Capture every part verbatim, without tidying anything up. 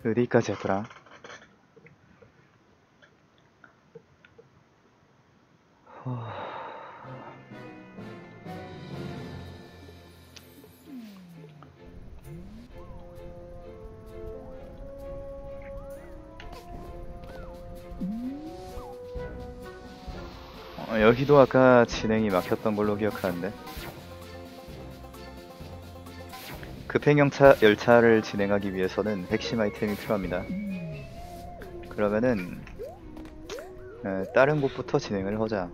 어디까지 했더라? 어, 여기도 아까 진행이 막혔던 걸로 기억하는데 급행열차 열차를 진행하기 위해서는 핵심 아이템이 필요합니다. 그러면은 에, 다른 곳부터 진행을 하자.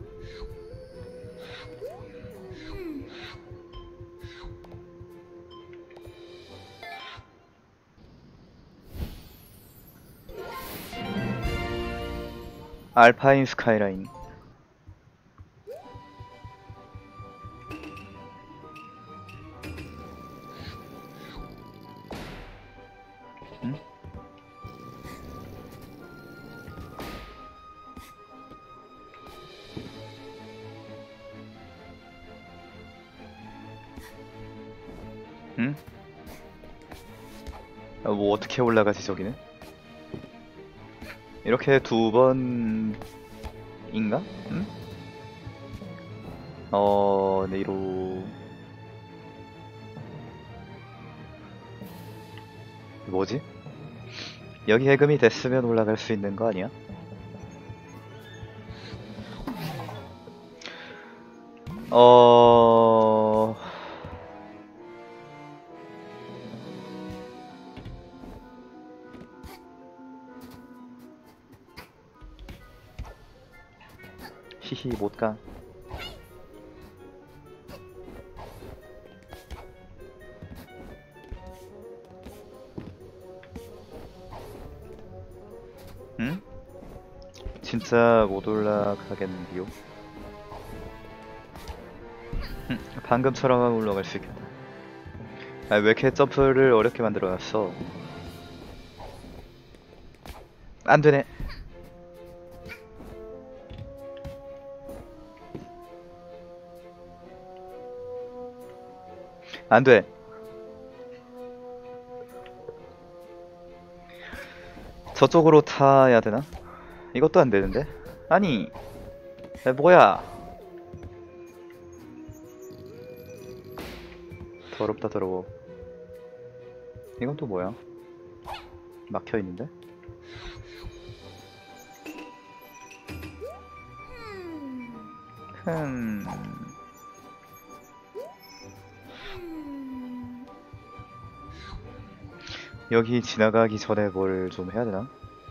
알파인 스카이라인. 응? 응? 아, 뭐 어떻게 올라가지 저기는? 이렇게 두 번인가? 응? 어, 네이로 뭐지? 여기 해금이 됐으면 올라갈 수 있는 거 아니야? 어... 히히 못가. 응? 진짜 못 올라가겠는데요? 응, 방금처럼 올라갈 수 있겠다. 아, 왜 이렇게 점프를 어렵게 만들어놨어? 안 되네. 안 돼. 저쪽으로 타야 되나? 이것도 안 되는데? 아니, 야, 뭐야? 더럽다 더러워. 이건 또 뭐야? 막혀 있는데? 흠. 여기 지나가기 전에 뭘 좀 해야 되나?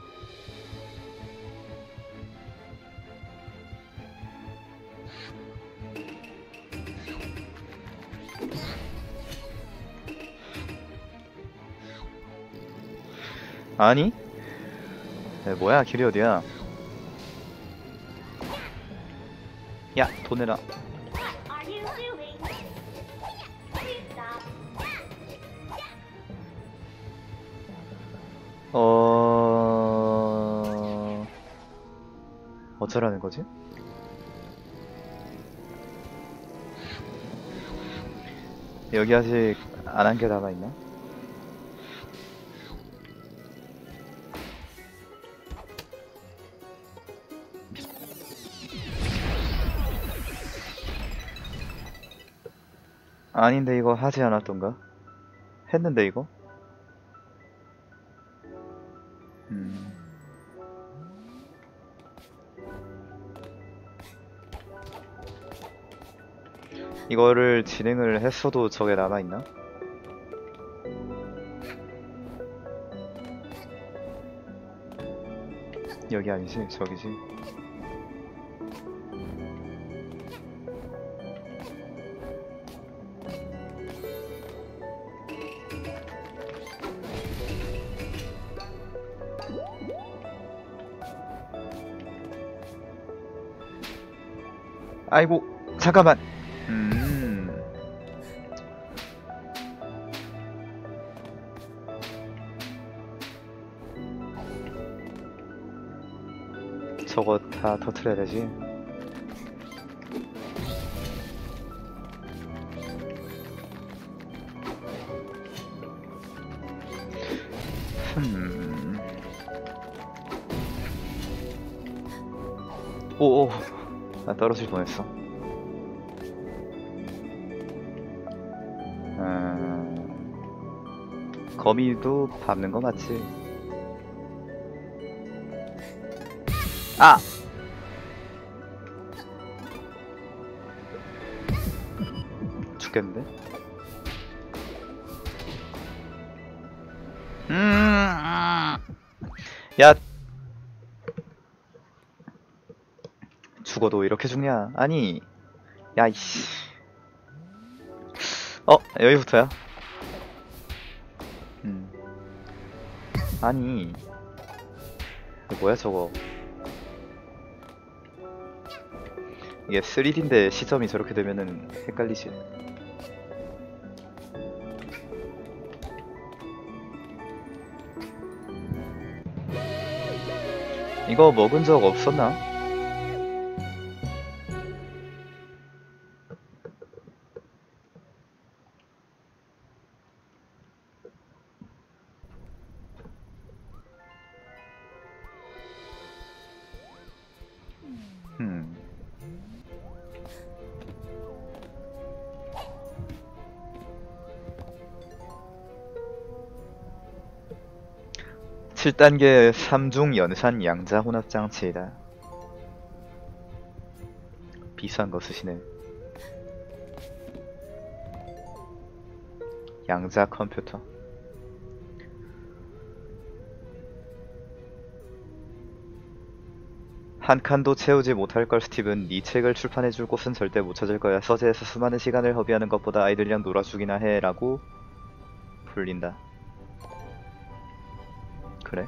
아니? 야, 뭐야, 길이 어디야? 야, 돈 내라. 어... 어쩌라는 거지? 여기 아직 안 한 게 남아있나? 아닌데 이거 하지 않았던가? 했는데 이거? 음... 이거를 진행을 했어도 저게 남아있나? 여기 아니지? 저기지? 아이고, 잠깐만! 음... 저거 다 터트려야 되지? 흠... 오오. 나 떨어질 뻔했어. 음... 거미도 밟는 거 맞지? 아! 죽겠는데? 음... 야! 죽어도 이렇게 죽냐? 아니, 야, 이씨. 어, 여기부터야? 음. 아니, 뭐야 저거? 이게 쓰리디인데 시점이 저렇게 되면은 헷갈리지. 이거 먹은 적 없었나? 음. 칠 단계 삼중 연산 양자 혼합 장치이다. 비싼 거 쓰시네. 양자 컴퓨터. 한 칸도 채우지 못할 걸 스티븐. 네 책을 출판해줄 곳은 절대 못 찾을 거야. 서재에서 수많은 시간을 허비하는 것보다 아이들이랑 놀아주기나 해 라고 불린다. 그래?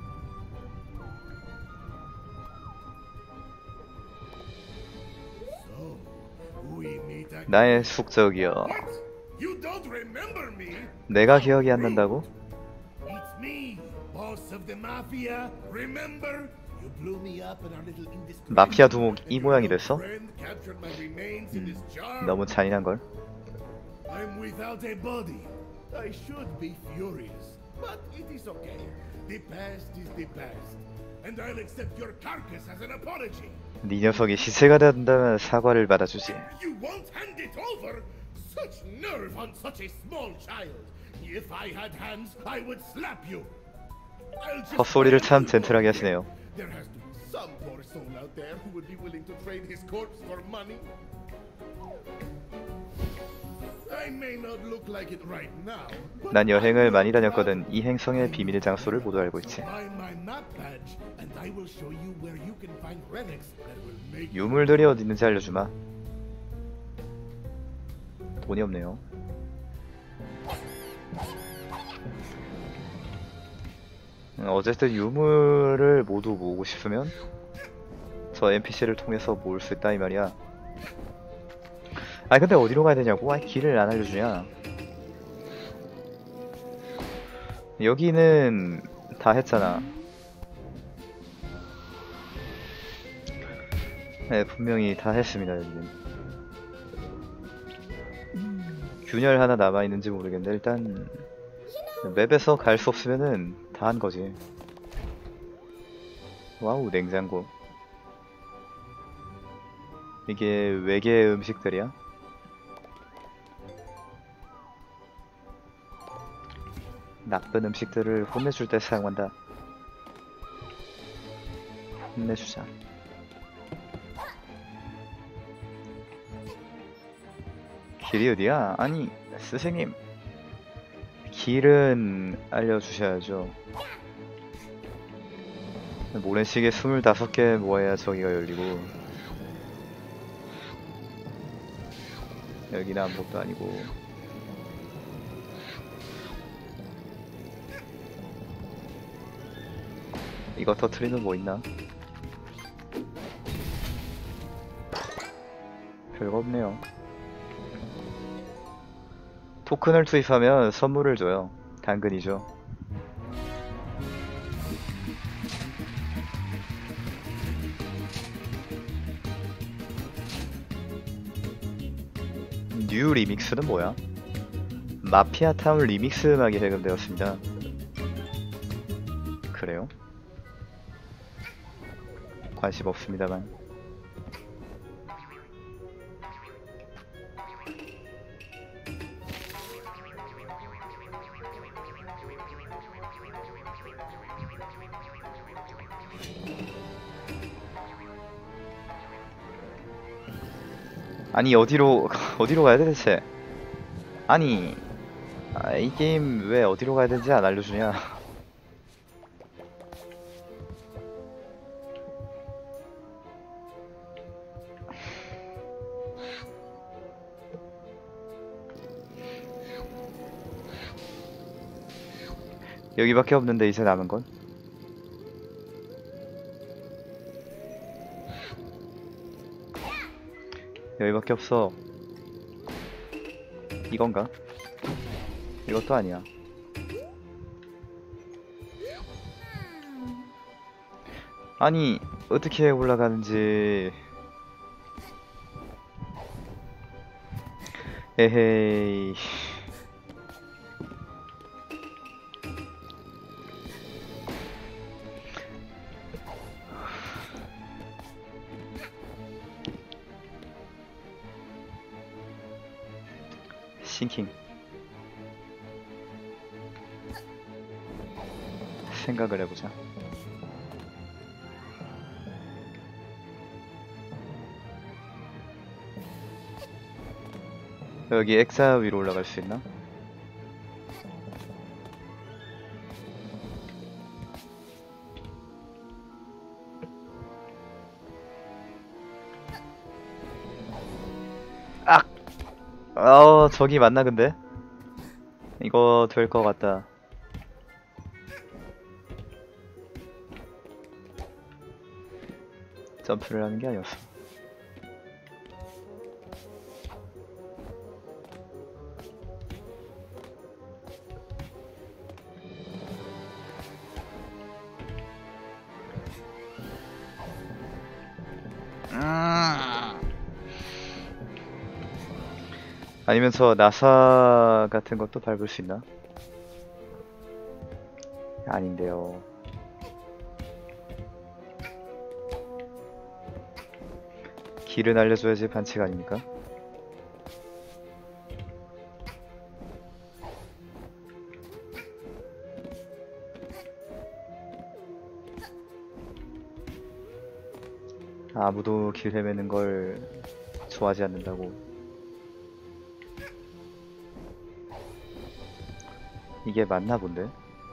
나의 숙적이여. 내가 기억이 안 난다고? 마피아 두목 이 모양이 됐어? 음, 너무 잔인한걸? 네 녀석이 시체가 된다면 사과를 받아주지. 헛소리를 참 젠틀하게 하시네요. 난 여행을 많이 다녔거든. 이 행성의 비밀 장소를 모두 알고 있지. 유물들이 어디 있는지 알려주마. 돈이 없네요. 어쨌든 유물을 모두 모으고 싶으면 저 엔피씨를 통해서 모을 수 있다 이 말이야. 아니 근데 어디로 가야 되냐고? 아니 길을 안 알려주냐? 여기는 다 했잖아. 네, 분명히 다 했습니다. 여기는 균열 하나 남아있는지 모르겠는데 일단 맵에서 갈 수 없으면은 다 한 거지. 와우, 냉장고. 이게 외계 음식들이야? 나쁜 음식들을 혼내줄 때 사용한다. 혼내주자. 길이 어디야? 아니, 스승님. 길은 알려주셔야죠. 모래시계 스물다섯 개 모아야 저기가 열리고 여기는 아무것도 아니고. 이거 터트리는 뭐 있나? 별거 없네요. 토큰을 투입하면 선물을 줘요. 당근이죠. 뉴 리믹스는 뭐야? 마피아 타운 리믹스 음악이 해금되었습니다. 그래요? 관심 없습니다만. 아니 어디로 어디로 가야 돼 대체? 아니 아, 이 게임 왜 어디로 가야 되는지 안 알려주냐? 여기밖에 없는데 이제 남은 건? 여기밖에 없어. 이건가? 이것도 아니야. 아니 어떻게 올라가는지. 에헤이. 싱킹. 생각을 해보자. 여기 엑사 위로 올라갈 수 있나? 악! 어, 저기 맞나 근데? 이거 될 것 같다. 점프를 하는 게 아니었어. 아니면 저 나사 같은 것도 밟을 수 있나? 아닌데요. 길은 알려줘야지 반칙 아닙니까? 아무도 길 헤매는 걸 좋아하지 않는다고. 이게 맞나 본데?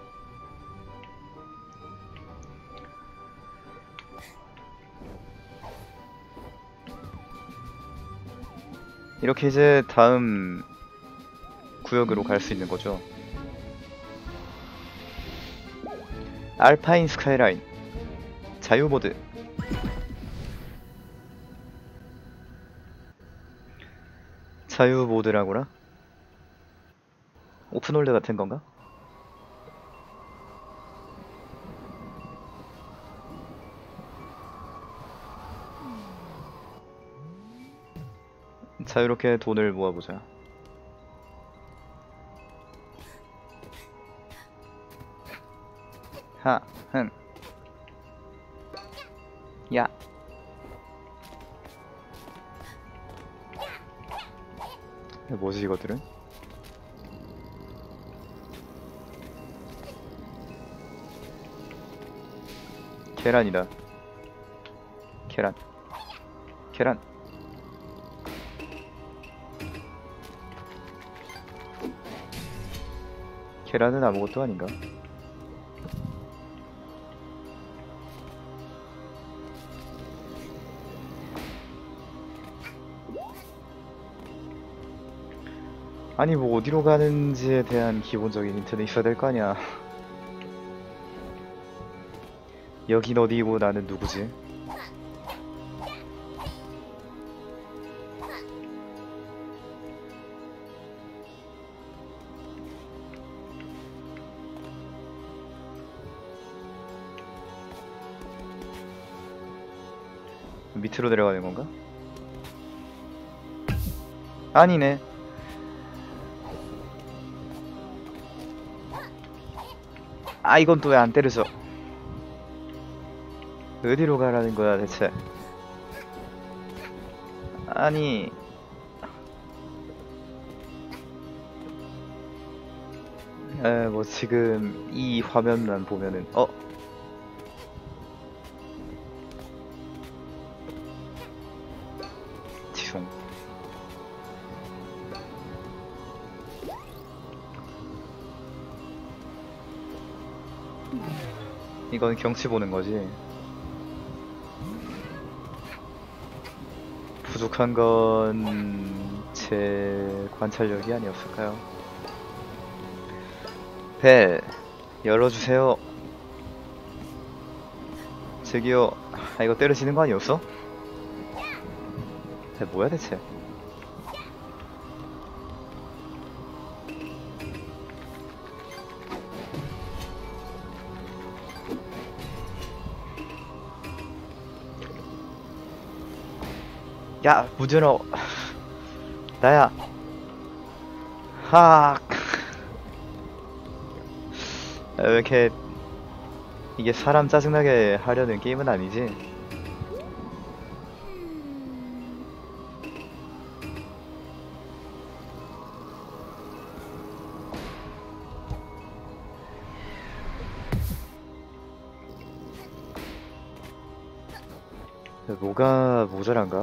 이렇게 이제 다음 구역으로 갈 수 있는 거죠. 알파인 스카이라인 자유모드. 자유모드라고라? 오픈월드 같은 건가? 자유롭게 돈을 모아보자. 하, 흥. 야. 뭐지 이것들은? 계란이다. 계란. 계란. 계란은 아무것도 아닌가? 아니 뭐 어디로 가는지에 대한 기본적인 힌트는 있어야 될 거 아니야. 여긴 어디고 나는 누구지? 밑으로 내려가는 건가? 아니네. 아 이건 또 왜 안 때려져? 어디로 가라는 거야 대체? 아니 에 뭐 지금 이 화면만 보면은 어? 지송 이건 경치 보는 거지. 부족한 건 제 관찰력이 아니었을까요? 벨 열어주세요. 저기요. 아, 이거 때려지는 거 아니었어? 배 뭐야 대체? 야 무전어. 나야. 하. 왜 이렇게 이게 사람 짜증나게 하려는 게임은 아니지? 뭐가 모자란가?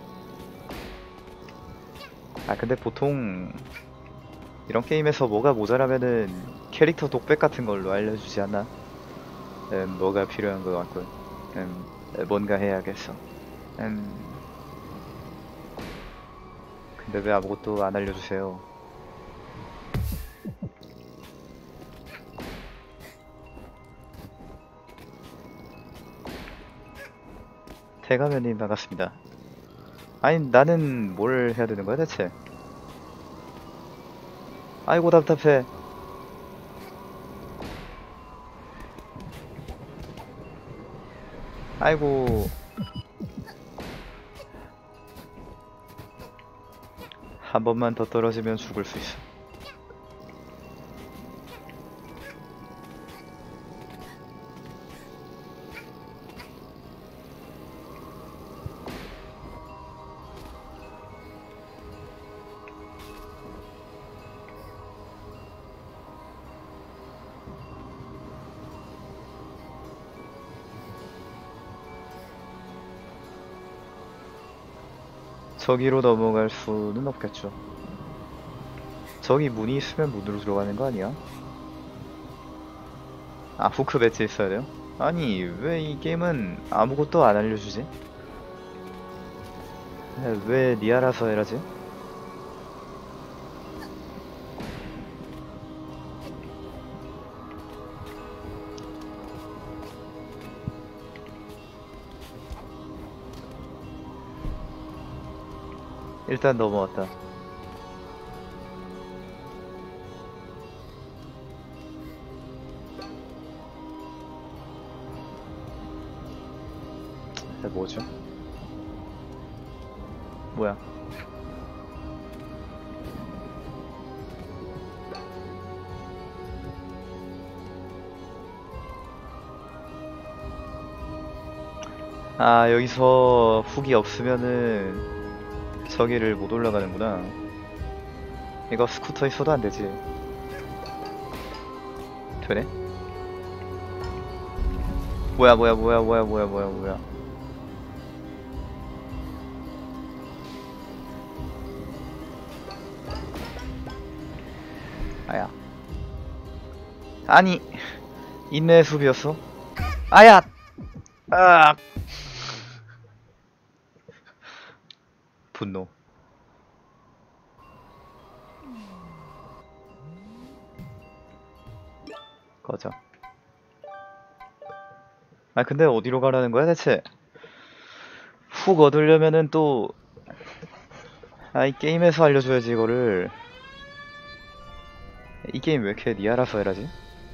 아 근데 보통 이런 게임에서 뭐가 모자라면은 캐릭터 독백 같은 걸로 알려주지 않나? 음, 뭐가 필요한 것 같군. 음, 뭔가 해야겠어. 음, 근데 왜 아무것도 안 알려주세요? 태가면님 반갑습니다. 아니 나는 뭘 해야 되는 거야 대체? 아이고 답답해. 아이고 한 번만 더 떨어지면 죽을 수 있어. 저기로 넘어갈 수는 없겠죠. 저기 문이 있으면 문으로 들어가는 거 아니야? 아 후크 배치 있어야 돼요? 아니 왜 이 게임은 아무것도 안 알려주지? 왜 니 알아서 해라지? 일단 넘어왔다. 뭐죠? 뭐야? 아 여기서 훅이 없으면은 저기를 못 올라가는구나. 이거 스쿠터 있어도 안 되지. 되네? 뭐야 뭐야 뭐야 뭐야 뭐야 뭐야 뭐야. 아야. 아니 인내 숲이었어? 아야! 아! 분노. 꺼져. 아 근데 어디로 가라는 거야 대체? 훅 얻으려면은 또 아 이 게임에서 알려줘야지 이거를. 이 게임 왜 이렇게 니 알아서 해라지?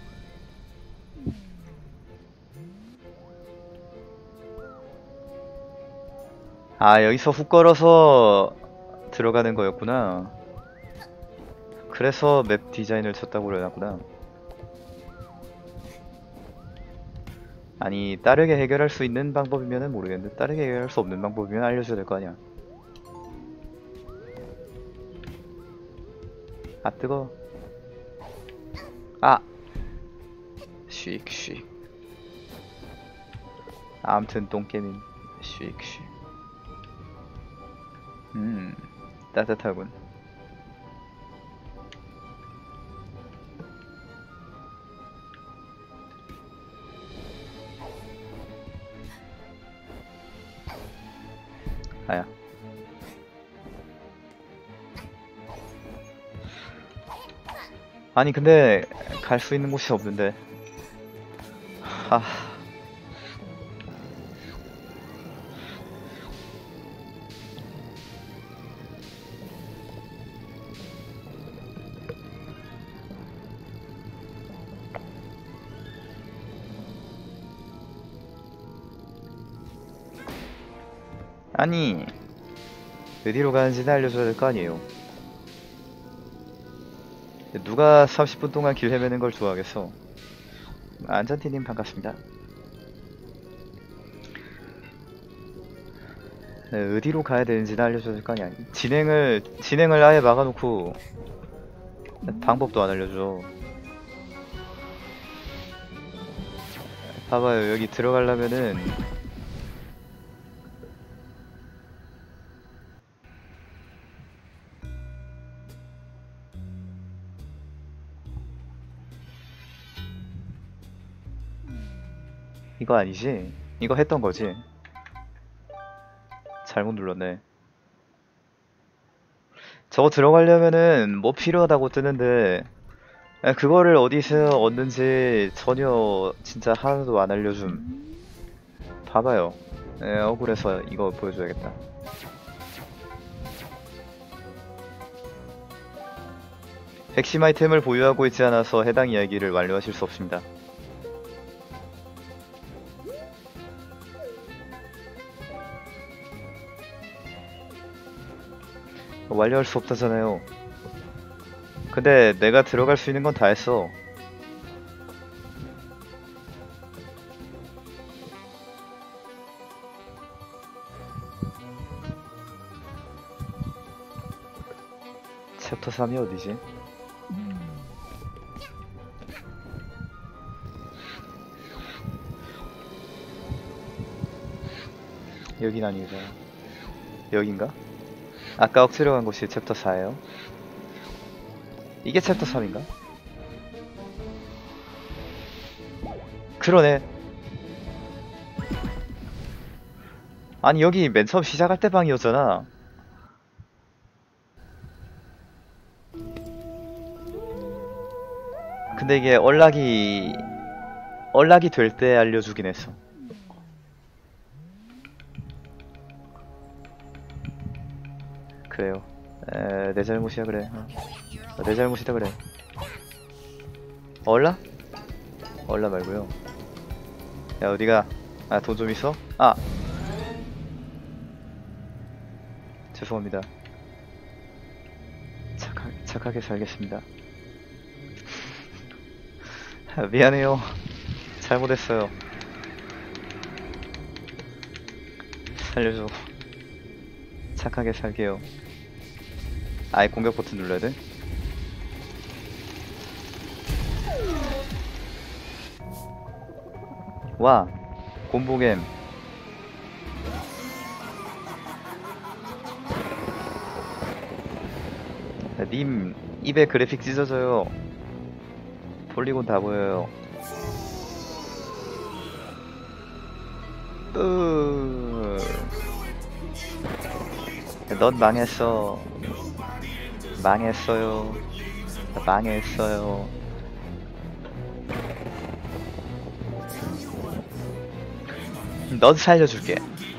아 여기서 훅 걸어서 들어가는 거였구나. 그래서 맵 디자인을 쳤다고 그래놨구나. 아니 다르게 해결할 수 있는 방법이면은 모르겠는데 다르게 해결할 수 없는 방법이면 알려줘야 될 거 아니야. 아 뜨거. 아 슉슉. 아무튼 똥개민 슉슉. 음 따뜻하군. 아야. 아니 근데 갈 수 있는 곳이 없는데. 아. 아니 어디로 가는지는 알려줘야 될 거 아니에요. 누가 삼십 분 동안 길 헤매는 걸 좋아하겠어. 안전티님 반갑습니다. 네, 어디로 가야 되는지는 알려줘야 될 거 아니야. 진행을 진행을 아예 막아놓고 방법도 안 알려줘. 봐봐요, 여기 들어가려면은 이거 아니지? 이거 했던 거지? 잘못 눌렀네. 저거 들어가려면은 뭐 필요하다고 뜨는데 에, 그거를 어디서 얻는지 전혀 진짜 하나도 안 알려줌. 봐봐요. 에, 억울해서 이거 보여줘야겠다. 핵심 아이템을 보유하고 있지 않아서 해당 이야기를 완료하실 수 없습니다. 완료할 수 없다잖아요. 근데 내가 들어갈 수 있는 건 다 했어. 챕터 삼이 어디지? 여긴 아니다. 여긴가? 아까 억지로 간 곳이 챕터 사예요. 이게 챕터 삼인가? 그러네. 아니 여기 맨 처음 시작할 때 방이었잖아. 근데 이게 얼락이 얼락이 될 때 알려주긴 했어. 그래요. 에, 내 잘못이야 그래. 어. 내 잘못이다 그래. 얼라? 얼라 말고요. 야 어디가? 아 돈 좀 있어? 아 죄송합니다. 착하, 착하게 살겠습니다. 미안해요. 잘못했어요. 살려줘. 착하게 살게요. 아예 공격 버튼 눌러야 돼? 와 곰보겜. 님 입에 그래픽 찢어져요. 폴리곤 다 보여요. 으... 넌 망했어. 망했어요. 망했어요. 넌 살려줄게.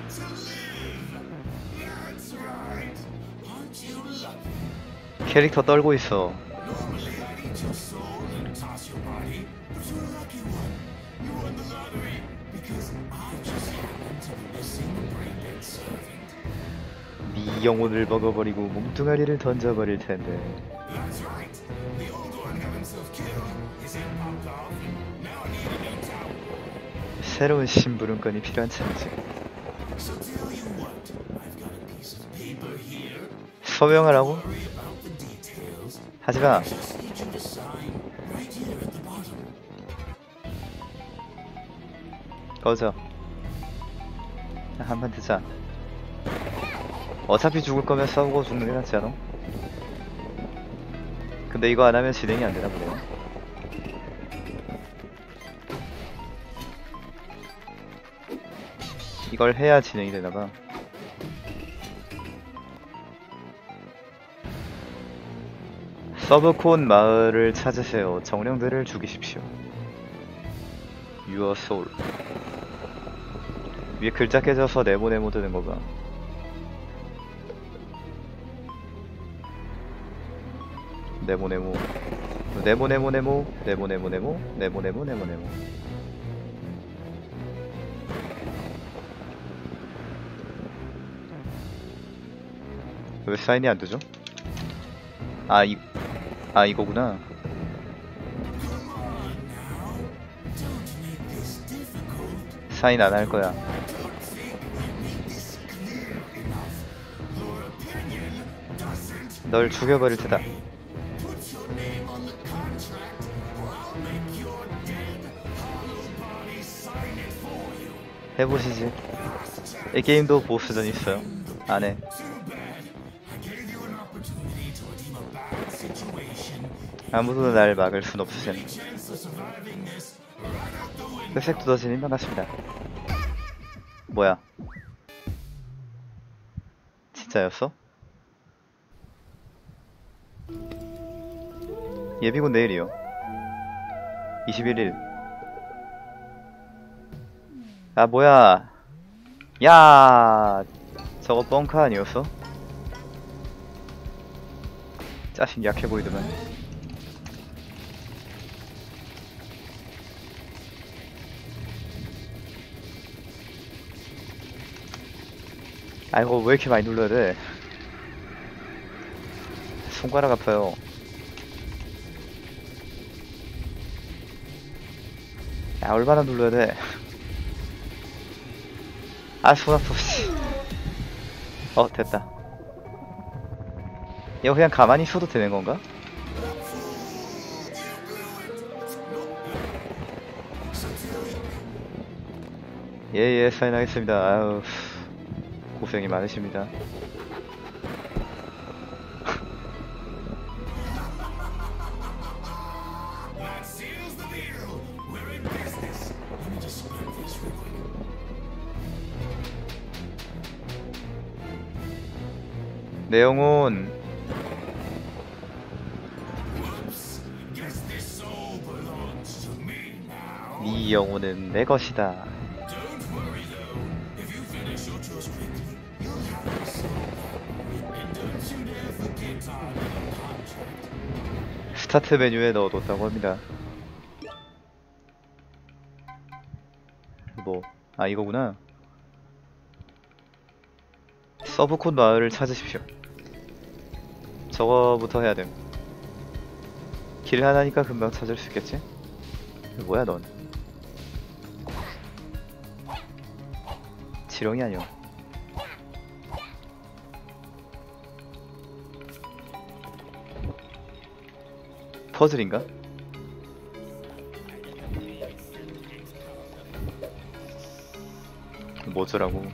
캐릭터 떨고 있어. 네 영혼을 먹어버리고 몸뚱아리를 던져버릴 텐데. 새로운 심부름건이 필요한 참이지. 서명하라고? 하지마. 꺼져. 한판 뜨자. 어차피 죽을 거면 싸우고 죽는 게 낫지 않아? 근데 이거 안 하면 진행이 안 되나 보네요. 이걸 해야 진행이 되나봐. 서브콘 마을을 찾으세요. 정령들을 죽이십시오. Your soul. 위에 글자 깨져서 네모네모 뜨는 거 봐. 네모네모. 네모네모네모. 네모네모네모. 네모네모네모네모. 왜 사인이 안 되죠? 아, 이, 아, 이거구나. 사인 안 할 거야. 널 죽여버릴 테다. 해보시지. 이 게임도 보스전 있어요. 안에. 아무도 날 막을 순 없으셈. 회색 두더지님 반갑습니다. 뭐야? 진짜였어? 예비군 내일이요. 이십일 일. 아 뭐야? 야, 저거 뻥카 아니었어? 자식 약해 보이더만. 아이고 왜 이렇게 많이 눌러야 돼? 손가락 아파요. 야 얼마나 눌러야 돼? 아 손 아파. 어 됐다. 이거 그냥 가만히 있어도 되는 건가? 예예 사인하겠습니다. 아유 고생이 많으십니다. 내 영혼 네 영혼은 내 것이다. 스타트 메뉴에 넣어뒀다고 합니다. 뭐, 아 이거구나. 서브콘 마을을 찾으십시오. 저거부터 해야 됨. 길 하나니까 금방 찾을 수 있겠지? 뭐야 넌? 지렁이 아니야. 퍼즐인가? 뭐더라고.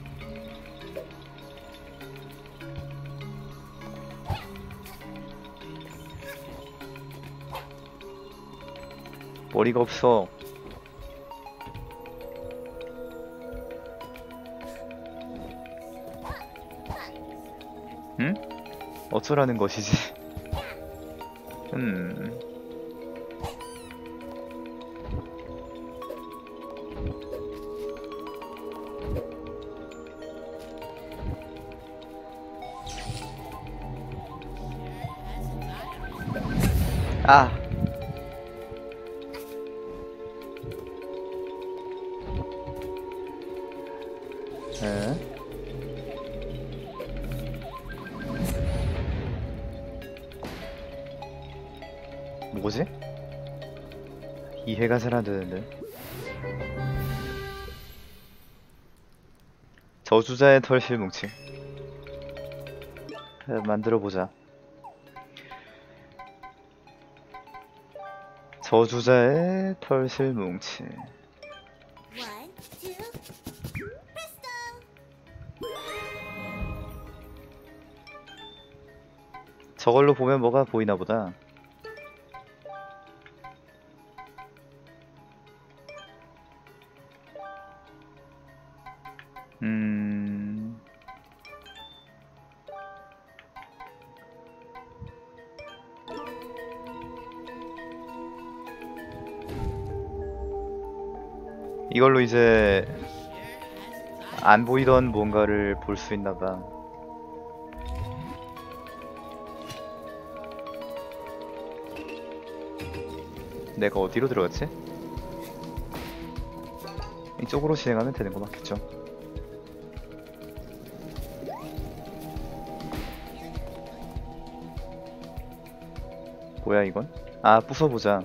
머리가 없어. 응? 어쩌라는 것이지? 음. 아. 에? 뭐지? 이해가 잘 안 되는데. 저주자의 털실 뭉치. 만들어 보자. 저주자의 털실 뭉치. 저걸로 보면 뭐가 보이나 보다. 음... 이걸로 이제 안 보이던 뭔가를 볼 수 있나봐. 내가 어디로 들어갔지? 이쪽으로 진행하면 되는 거 맞겠죠? 뭐야 이건? 아, 부숴보자.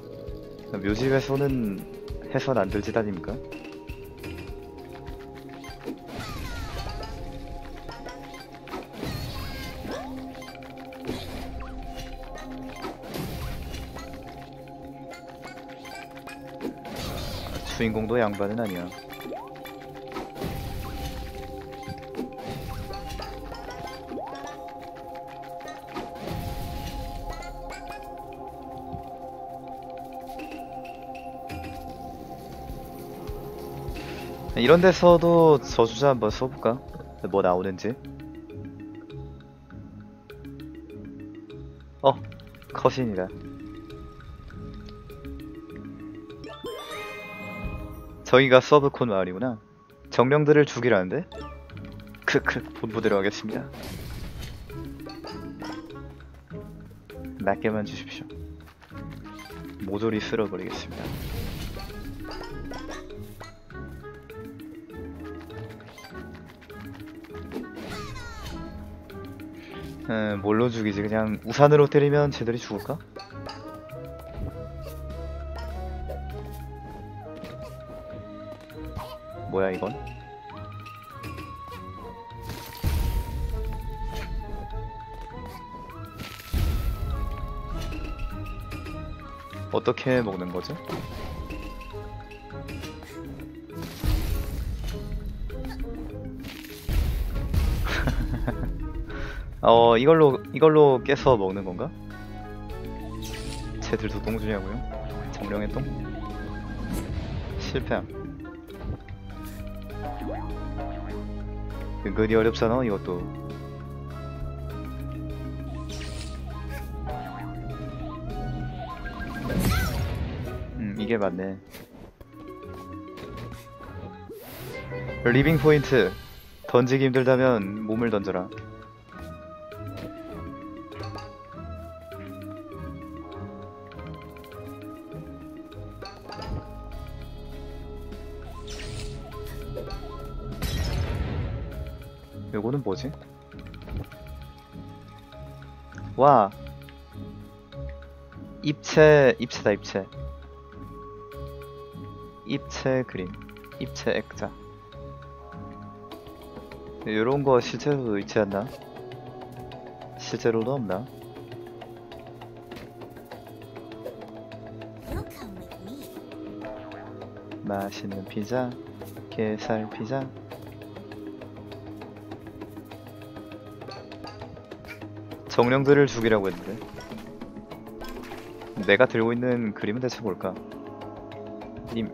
묘지에서는 해선 안 될 짓 아닙니까? 주인공도 양반은 아니야. 이런 데서도 저주자 한번 써볼까? 뭐 나오는지. 어, 컷신이다. 저기가 서브콘 마을이구나. 정령들을 죽이라는데? 크크, 본부대로 하겠습니다. 낱개만 주십시오. 모조리 쓸어버리겠습니다. 음, 뭘로 죽이지? 그냥 우산으로 때리면 쟤들이 죽을까? 뭐야 이건? 어떻게 먹는 거죠? 어, 이걸로 이걸로 깨서 먹는 건가? 쟤들도 똥주냐고요? 정령의 똥? 실패함. 은근히 어렵잖아 이것도. 음, 이게 맞네. 리빙 포인트. 던지기 힘들다면 몸을 던져라. 요거는 뭐지? 와, 입체, 입체다 입체. 입체 그림, 입체 액자. 요런 거 실제로도 있지 않나? 실제로도 없나? 맛있는 피자, 게살 피자. 정령들을 죽이라고 했는데 내가 들고 있는 그림은 대체 뭘까? 님.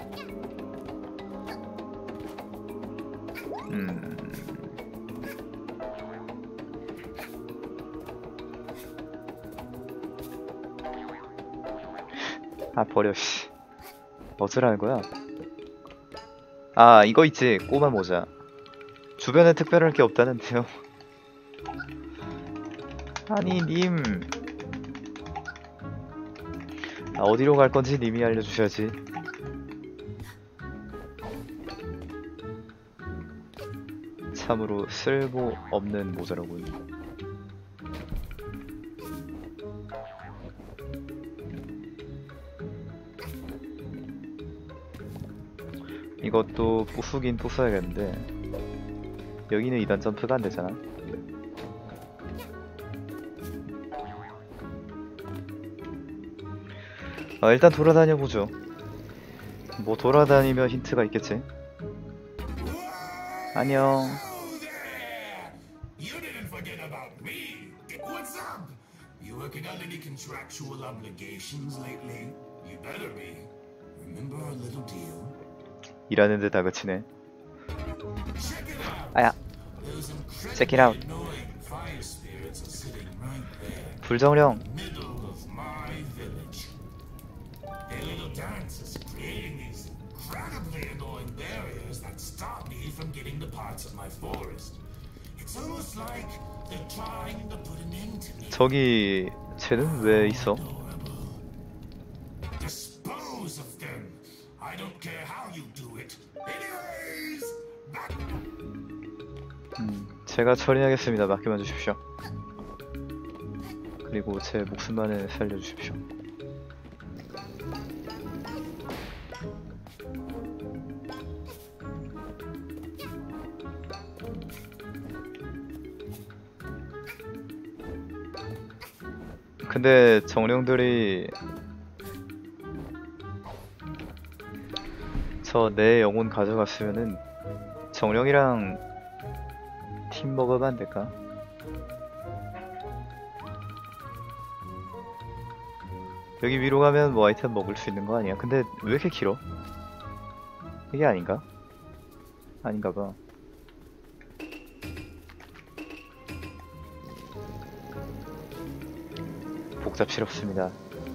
음... 아, 버려. 씨. 어쩌라는 거야? 아, 이거 있지. 꼬마 모자. 주변에 특별할 게 없다는데요. 아니 님, 아, 어디로 갈 건지 님이 알려주셔야지. 참으로 쓸모 없는 모자라고요. 이것도 부수긴 부숴야겠는데 여기는 이단 점프가 안 되잖아. 아, 일단 돌아다녀 보죠. 뭐 돌아다니면 힌트가 있겠지. 안녕. 일하는데 다그치네. 아야. Check it out. 불정령. incredibly annoying barriers that stop me from getting to parts of my forest. It's almost like they're trying to put an end to me. 저기 쟤는 왜 있어? Dispose of them. I don't care how you do it. Anyways, back. 음, 제가 처리하겠습니다. 맡겨만 주십시오. 그리고 제 목숨만을 살려주십시오. 근데 정령들이 저 내 영혼 가져갔으면은 정령이랑 팀 먹으면 안 될까? 여기 위로 가면 뭐 아이템 먹을 수 있는 거 아니야? 근데 왜 이렇게 길어? 이게 아닌가? 아닌가 봐. 복잡스럽습니다.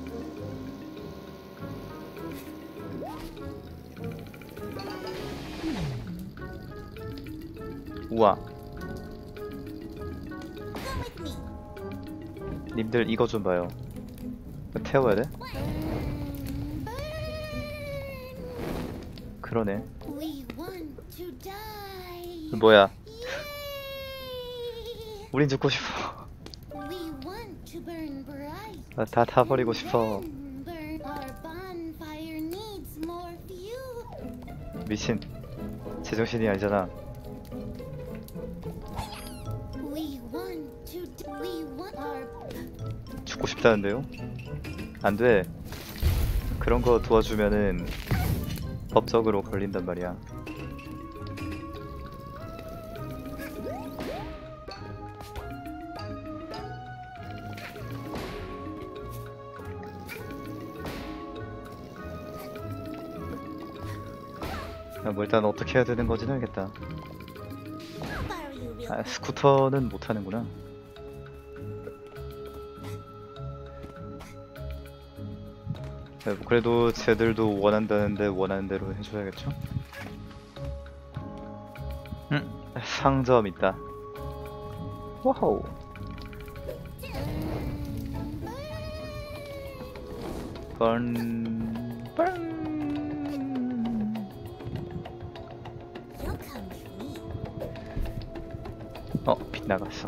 우와. 님들 이거 좀 봐요. 태워야 돼? 그러네. 뭐야? 우린 죽고 싶어. 아, 다 타버리고 싶어. 미친. 제정신이 아니잖아. 죽고 싶다는데요? 안 돼. 그런 거 도와주면은 법적으로 걸린단 말이야. 야, 뭐 일단 어떻게 해야 되는 건지는 알겠다. 아, 스쿠터는 못 하는구나. 네, 그래도 쟤들도 원한다는데 원하는 대로 해줘야겠죠? 음, 상점 있다. 와우. 번, 번. 어, 빗나갔어.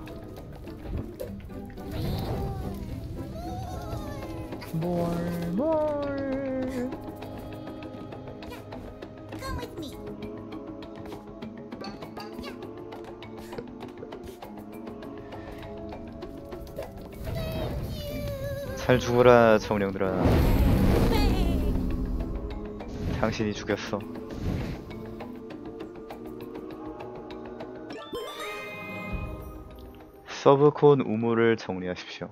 More, more. 잘 죽어라, 정령들아. 당신이 죽였어. 서브콘 우물을 정리하십시오.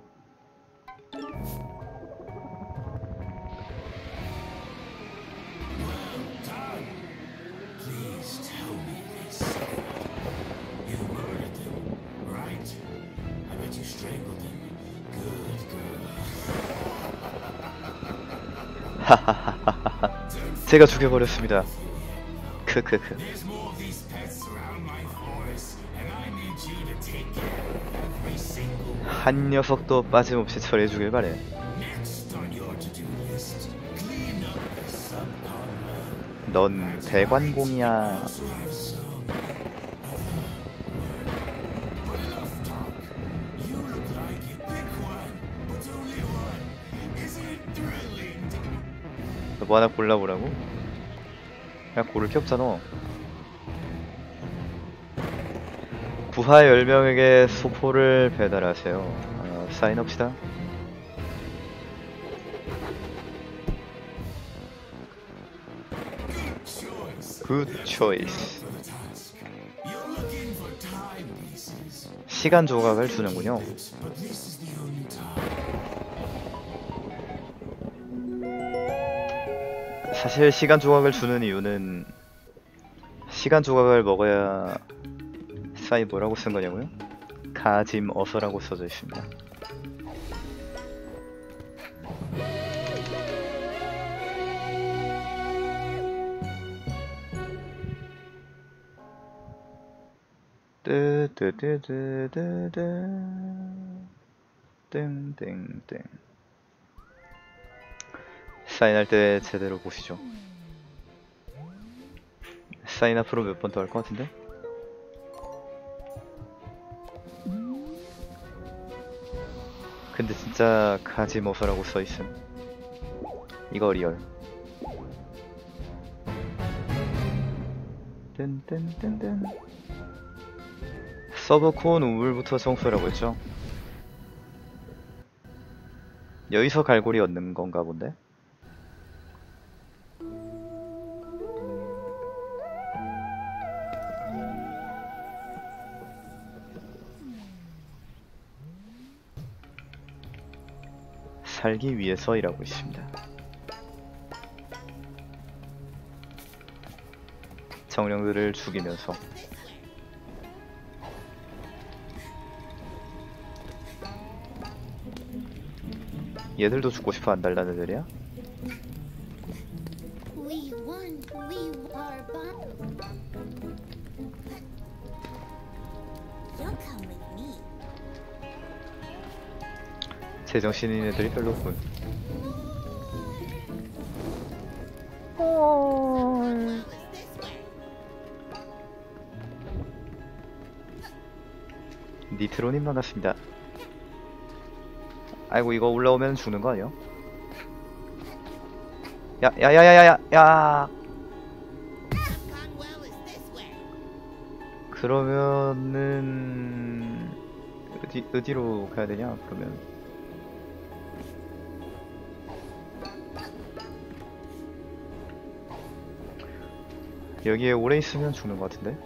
하하하하하. 제가 죽여버렸습니다. 크크크. 한 녀석도 빠짐없이 처리해주길 바래. 넌 대관공이야. 너 뭐 하나 골라보라고? 그냥 고를 게 없잖아. 부하 열 명에게 소포를 배달하세요. 어, 사인합시다. 굿 초이스. 시간 조각을 주는군요. 사실 시간 조각을 주는 이유는 시간 조각을 먹어야 사이 뭐라고 쓴 거냐고요? 가짐 어서라고 써져 있습니다. 뜨뜨뜨뜨뜨뜨 땡땡땡. 사인할 때 제대로 보시죠. 사인 앞으로 몇 번 더 할 것 같은데? 근데 진짜 가지머서라고 써있음. 이거 리얼. 뜬뜬뜬뜬. 서버콘 우물부터 청소라고 했죠? 여기서 갈고리 얻는 건가 본데? 살기 위해서 일하고 있습니다. 정령들을 죽이면서. 얘들도 죽고 싶어 한달라는 애들이야? We won. We are bon. You'll come with me. 제정신인 애들이 별로 없군. 니트로님 반갑습니다. 아이고 이거 올라오면 죽는 거 아니야? 야, 야, 야, 야, 야, 야. 그러면은 어디 어디로 가야 되냐? 그러면 여기에 오래 있으면 죽는 것 같은데?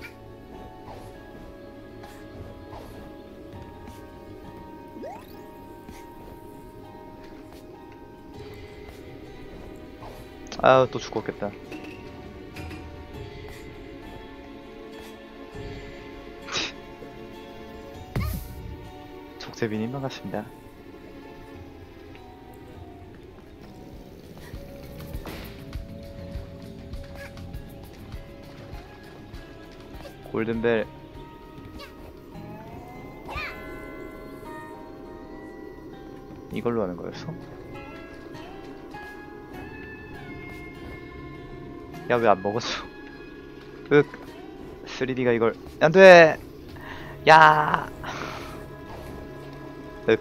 아, 또 죽었겠다. 족제비님 반갑습니다. 골든벨. 이걸로 하는 거였어? 야, 왜 안 먹었어? 윽. 쓰리디가 이걸. 안 돼! 야! 윽.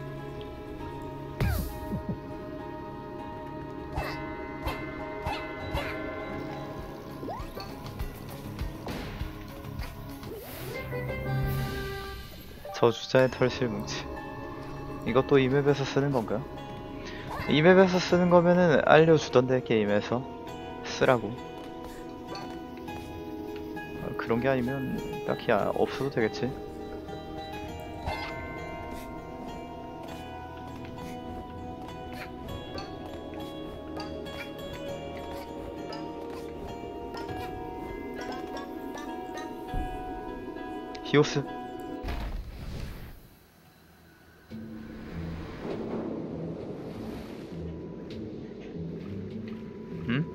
저주자의 털실 뭉치. 이것도 이 맵에서 쓰는 건가요? 이 맵에서 쓰는 거면은 알려주던데, 게임에서. 쓰라고. 어, 그런 게 아니면 딱히 아, 없어도 되겠지. 히오스. 응?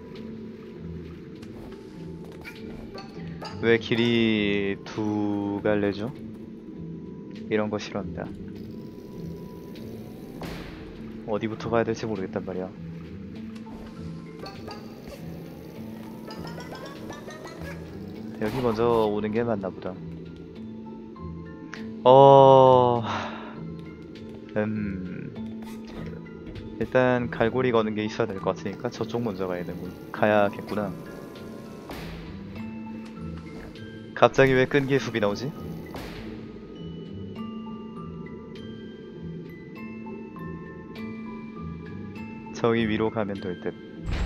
왜 길이 두 갈래죠? 이런 거 싫어한다. 어디부터 가야 될지 모르겠단 말이야. 여기 먼저 오는 게 맞나 보다. 어... 음... 일단 갈고리 거는 게 있어야 될 것 같으니까 저쪽 먼저 가야 되고 가야겠구나. 갑자기 왜 끈기의 숲이 나오지? 저기 위로 가면 될 듯.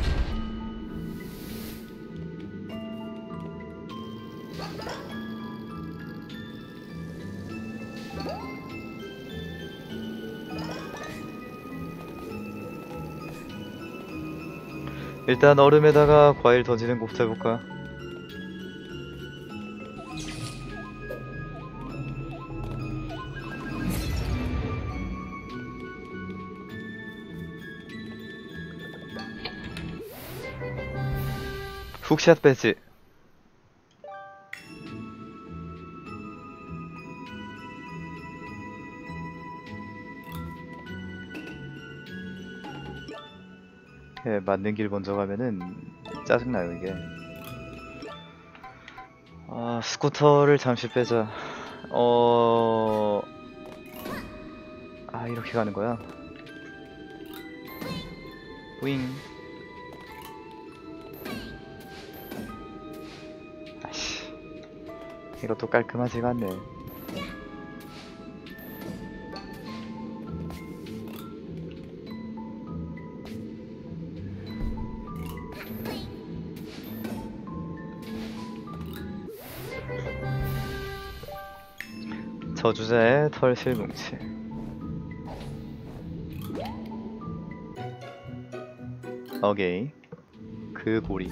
일단 얼음에다가 과일 던지는 것부터 해볼까? 훅샷 배지. 앞에 맞는 길 먼저 가면은 짜증나요 이게. 아 스쿠터를 잠시 빼자. 어... 아 이렇게 가는 거야. 윙. 아씨 이것도 깔끔하지가 않네. 저주자의 털실 뭉치. 오케이. 그 고리.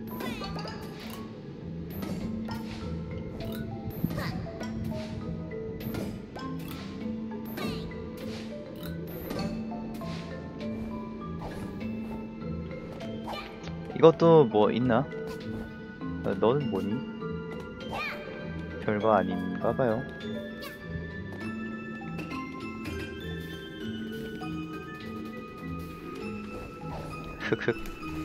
이것도 뭐 있나? 어, 너는 뭐니? 별거 아닌가 봐요. 흑흑.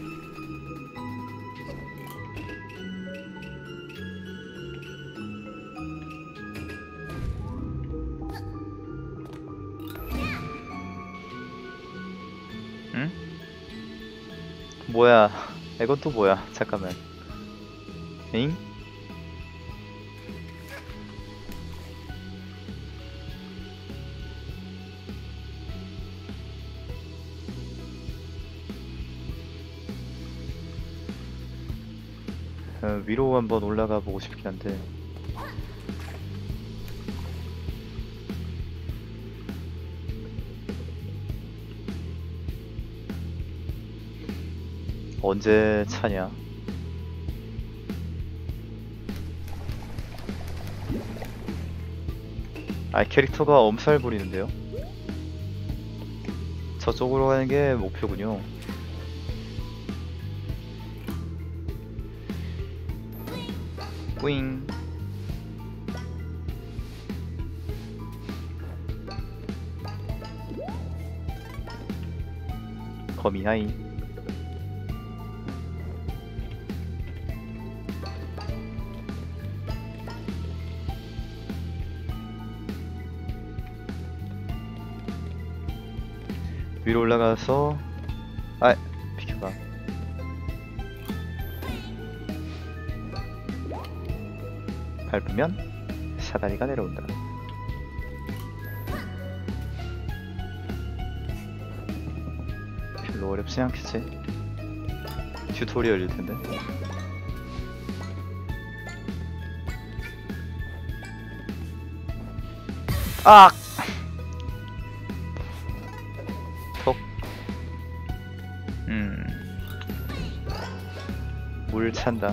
응? 뭐야? 이건 또 뭐야? 잠깐만. 잉? 어, 위로 한번 올라가 보고 싶긴 한데. 언제 차냐? 아 캐릭터가 엄살 부리는데요? 저쪽으로 가는 게 목표군요. 윙. 거미하이. 위로 올라가서 아 비켜봐. 밟으면 사다리가 내려온다. 별로 어렵지 않겠지? 튜토리얼일 텐데. 아! 톡. 음. 물 찬다.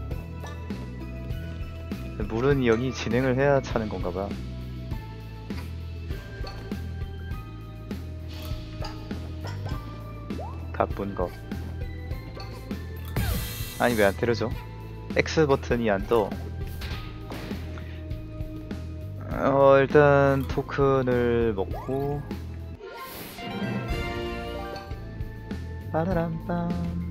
물은 여기 진행을 해야 차는 건가봐. 가쁜 거. 아니 왜 안 때려져? X 버튼이 안 떠. 어 일단 토큰을 먹고. 빠라람빰.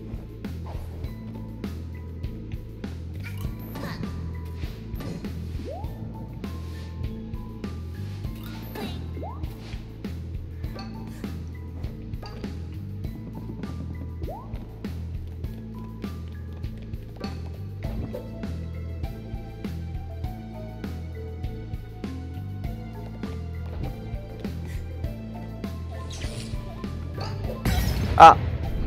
아!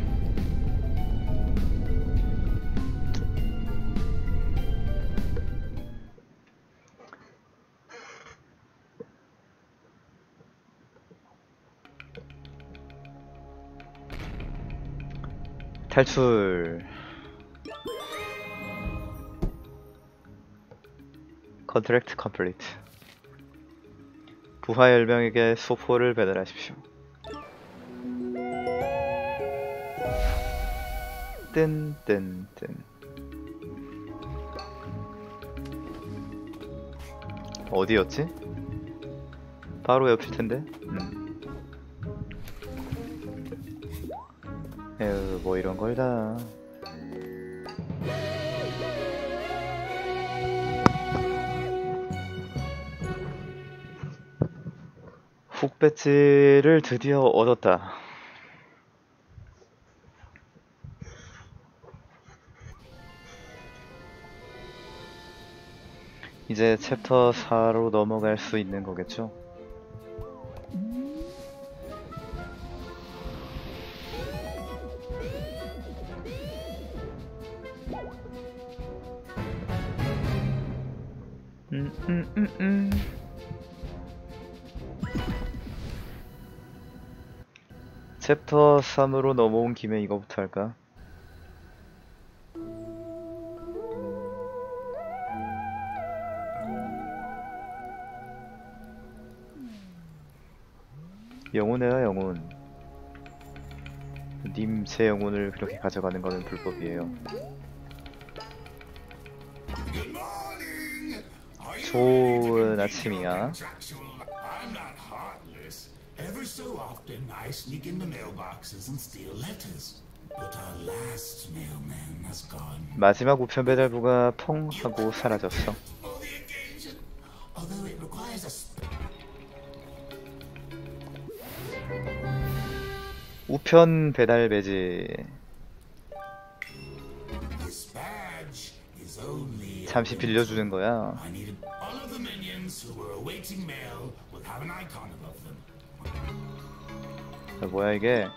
탈출. 컨트랙트 컴플리트. 부하 열 명에게 소포를 배달하십시오. 뜬뜬뜬. 어디였지? 바로 옆일 텐데. 음. 에휴, 뭐 이런 걸 다. 훅 배지를 드디어 얻었다. 이제 챕터 사로 넘어갈 수 있는 거겠죠? 음, 음, 음, 음. 챕터 삼으로 넘어온 김에 이거부터 할까? 영혼이야 영혼. 님 제 영혼을 그렇게 가져가는 거는 불법이에요. Good morning. Are you 좋은 아침이야. contractual? I'm not heartless. Ever so often, I sneak into mailboxes and steal letters. But our last mailman has gone. 마지막 우편 배달부가 펑 하고 사라졌어. For the occasion, although it requires a sp- 우편 배달 배지. This badge is only. 잠시 빌려주는 거야. I needed all of the minions who were awaiting mail will have an icon above them. 야, 뭐야 이게?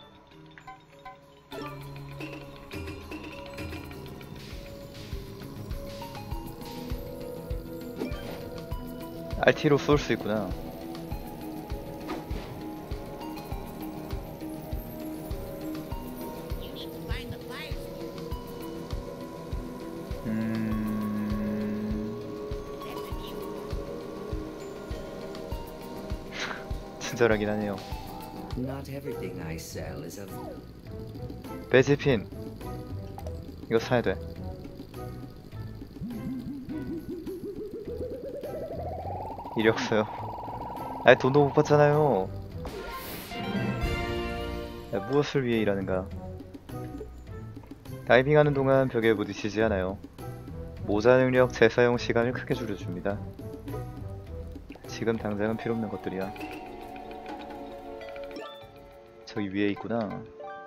알티로 쏠 수 있구나. 친절하긴 하네요. Not everything I sell is of 배지핀 이거 사야 돼. 이력서요. 아니 돈도 못 받잖아요. 야, 무엇을 위해 일하는가? 다이빙하는 동안 벽에 부딪히지 않아요. 모자 능력 재사용 시간을 크게 줄여줍니다. 지금 당장은 필요 없는 것들이야. 저기 위에 있구나.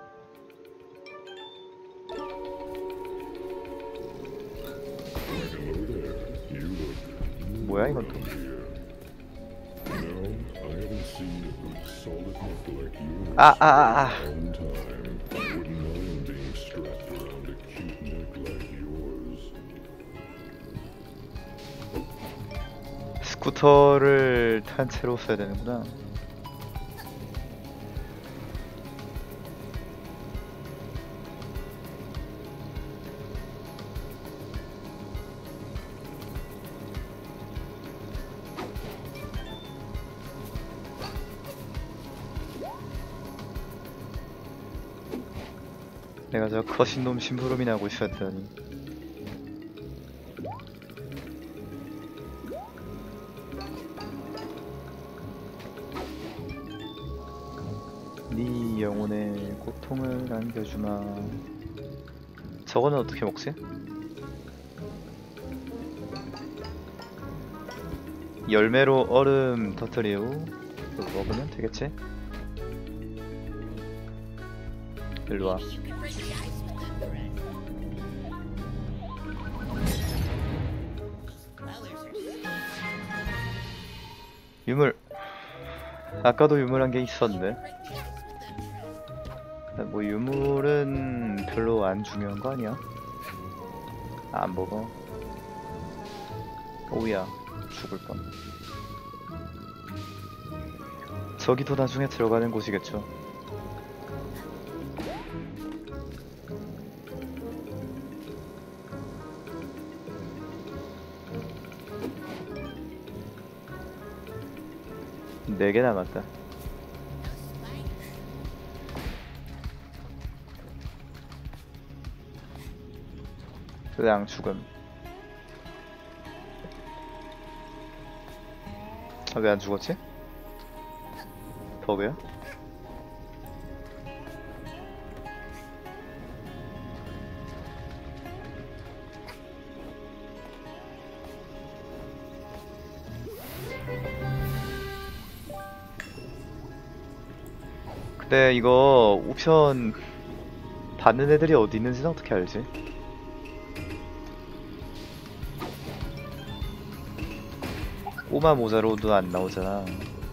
뭐야 이건 또. No, I haven't seen a good solid neck like yours 아, 아, 아, 아. in a long time. I wouldn't mind being strapped around a cute neck like yours. 스쿠터를 탄 채로 써야 되는구나. 내가 저 거신놈 심부름이나 하고 있었더니 네 영혼의 고통을 안겨주마. 저거는 어떻게 먹지? 열매로 얼음 터트리고 그거 먹으면 되겠지? 일로와. 유물. 아까도 유물한 게 있었는데. 뭐 유물은 별로 안 중요한 거 아니야? 아, 안 먹어. 오우야, 죽을 뻔. 저기도 나중에 들어가는 곳이겠죠. 네 개 남았다. 그냥 죽음. 아, 왜 안 죽었지? 버그야? 근데 이거 옵션 받는 애들이 어디 있는지는 어떻게 알지? 꼬마 모자로도 안 나오잖아.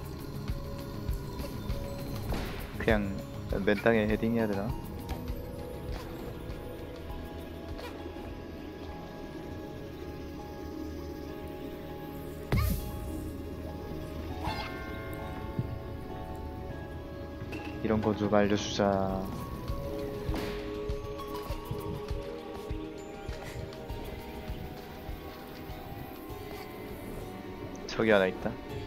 그냥 맨 땅에 헤딩해야 되나? 이런 거 좀 알려주자. 저기 하나 있다.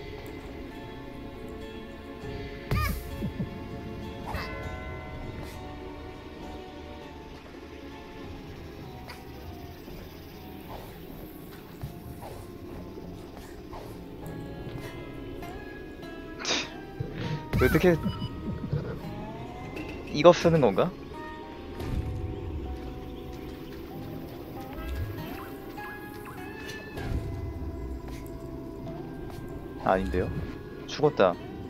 어떻게 이거 쓰는 건가? 아닌데요? 죽었다.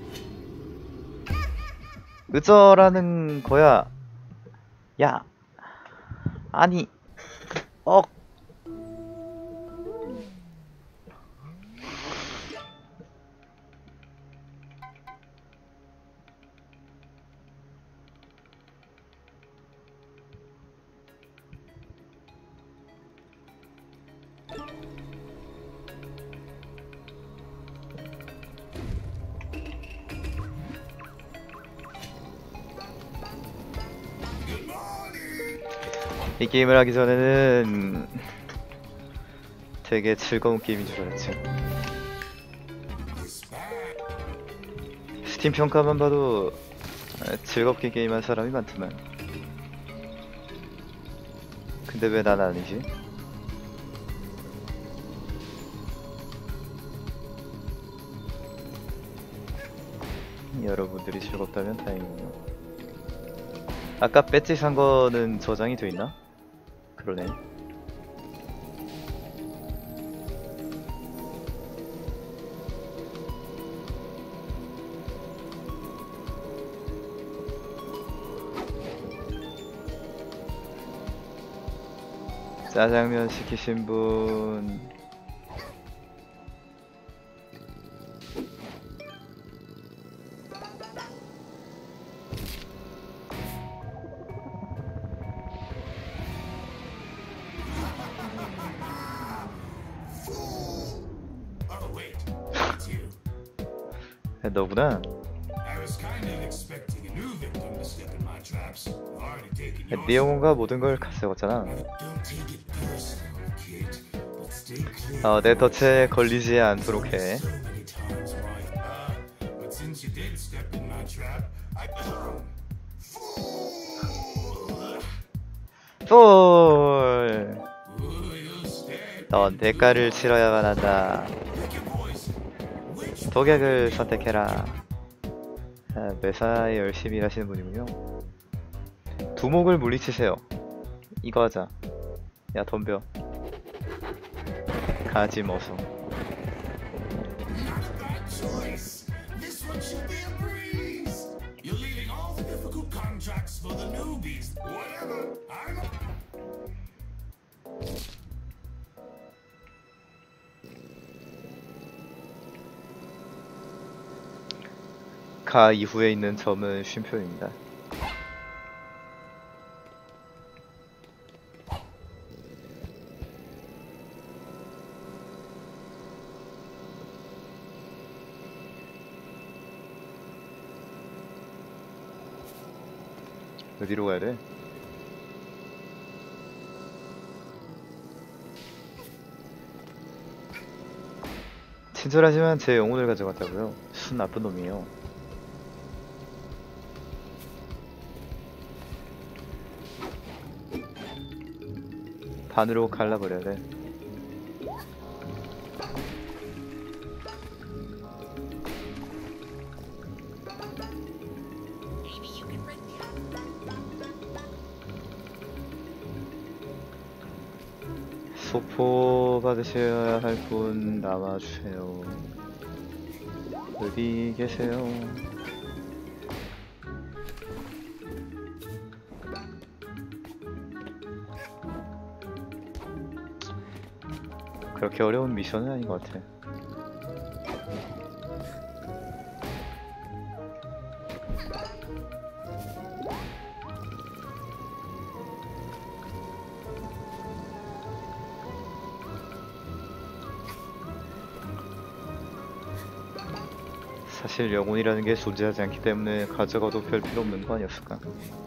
으저라는 거야. 야, 아니, 어. 이 게임을 하기 전에는 되게 즐거운 게임인 줄 알았지. 스팀 평가만 봐도 즐겁게 게임한 사람이 많지만, 근데 왜 난 아니지? 여러분들이 즐겁다면 다행이네요. 아까 배지 산 거는 저장이 돼 있나? 그러네. 짜장면 시키신 분. Oh wait, it's you. 너구나. I was kind of expecting a new victim to step in my traps. I've already taken yours. 네 영혼과 모든 걸 가져갔잖아. Don't take it personal, kid. But stay clear. 어, 내 덫에 걸리지 않도록 해. So many times why. Uh, but since you did step in my trap, I. Fool! 폴! Ooh, you stand. 넌 대가를 치러야만 한다. Pick your poison. Which 독약을 선택해라. 아, 매사에 열심히 일하시는 분이군요. 두목을 물리치세요. 이거 하자. 야, 덤벼. 가지 머서. Not a bad choice. This one should be a breeze. You're leaving all the difficult contracts for the newbies. Whatever. I'm. 가 이후에 있는 점은 쉼표입니다. 어디로 가야 돼? 친절하지만 제 영혼을 가져갔다고요? 순 나쁜 놈이에요. 반으로 갈라버려야 돼. 소포 받으셔야 할 분 남아주세요. 어디 계세요? 그렇게 어려운 미션은 아닌 것 같아. 사실 영혼이라는 게 존재하지 않기 때문에 가져가도 별 필요 없는 거 아니었을까?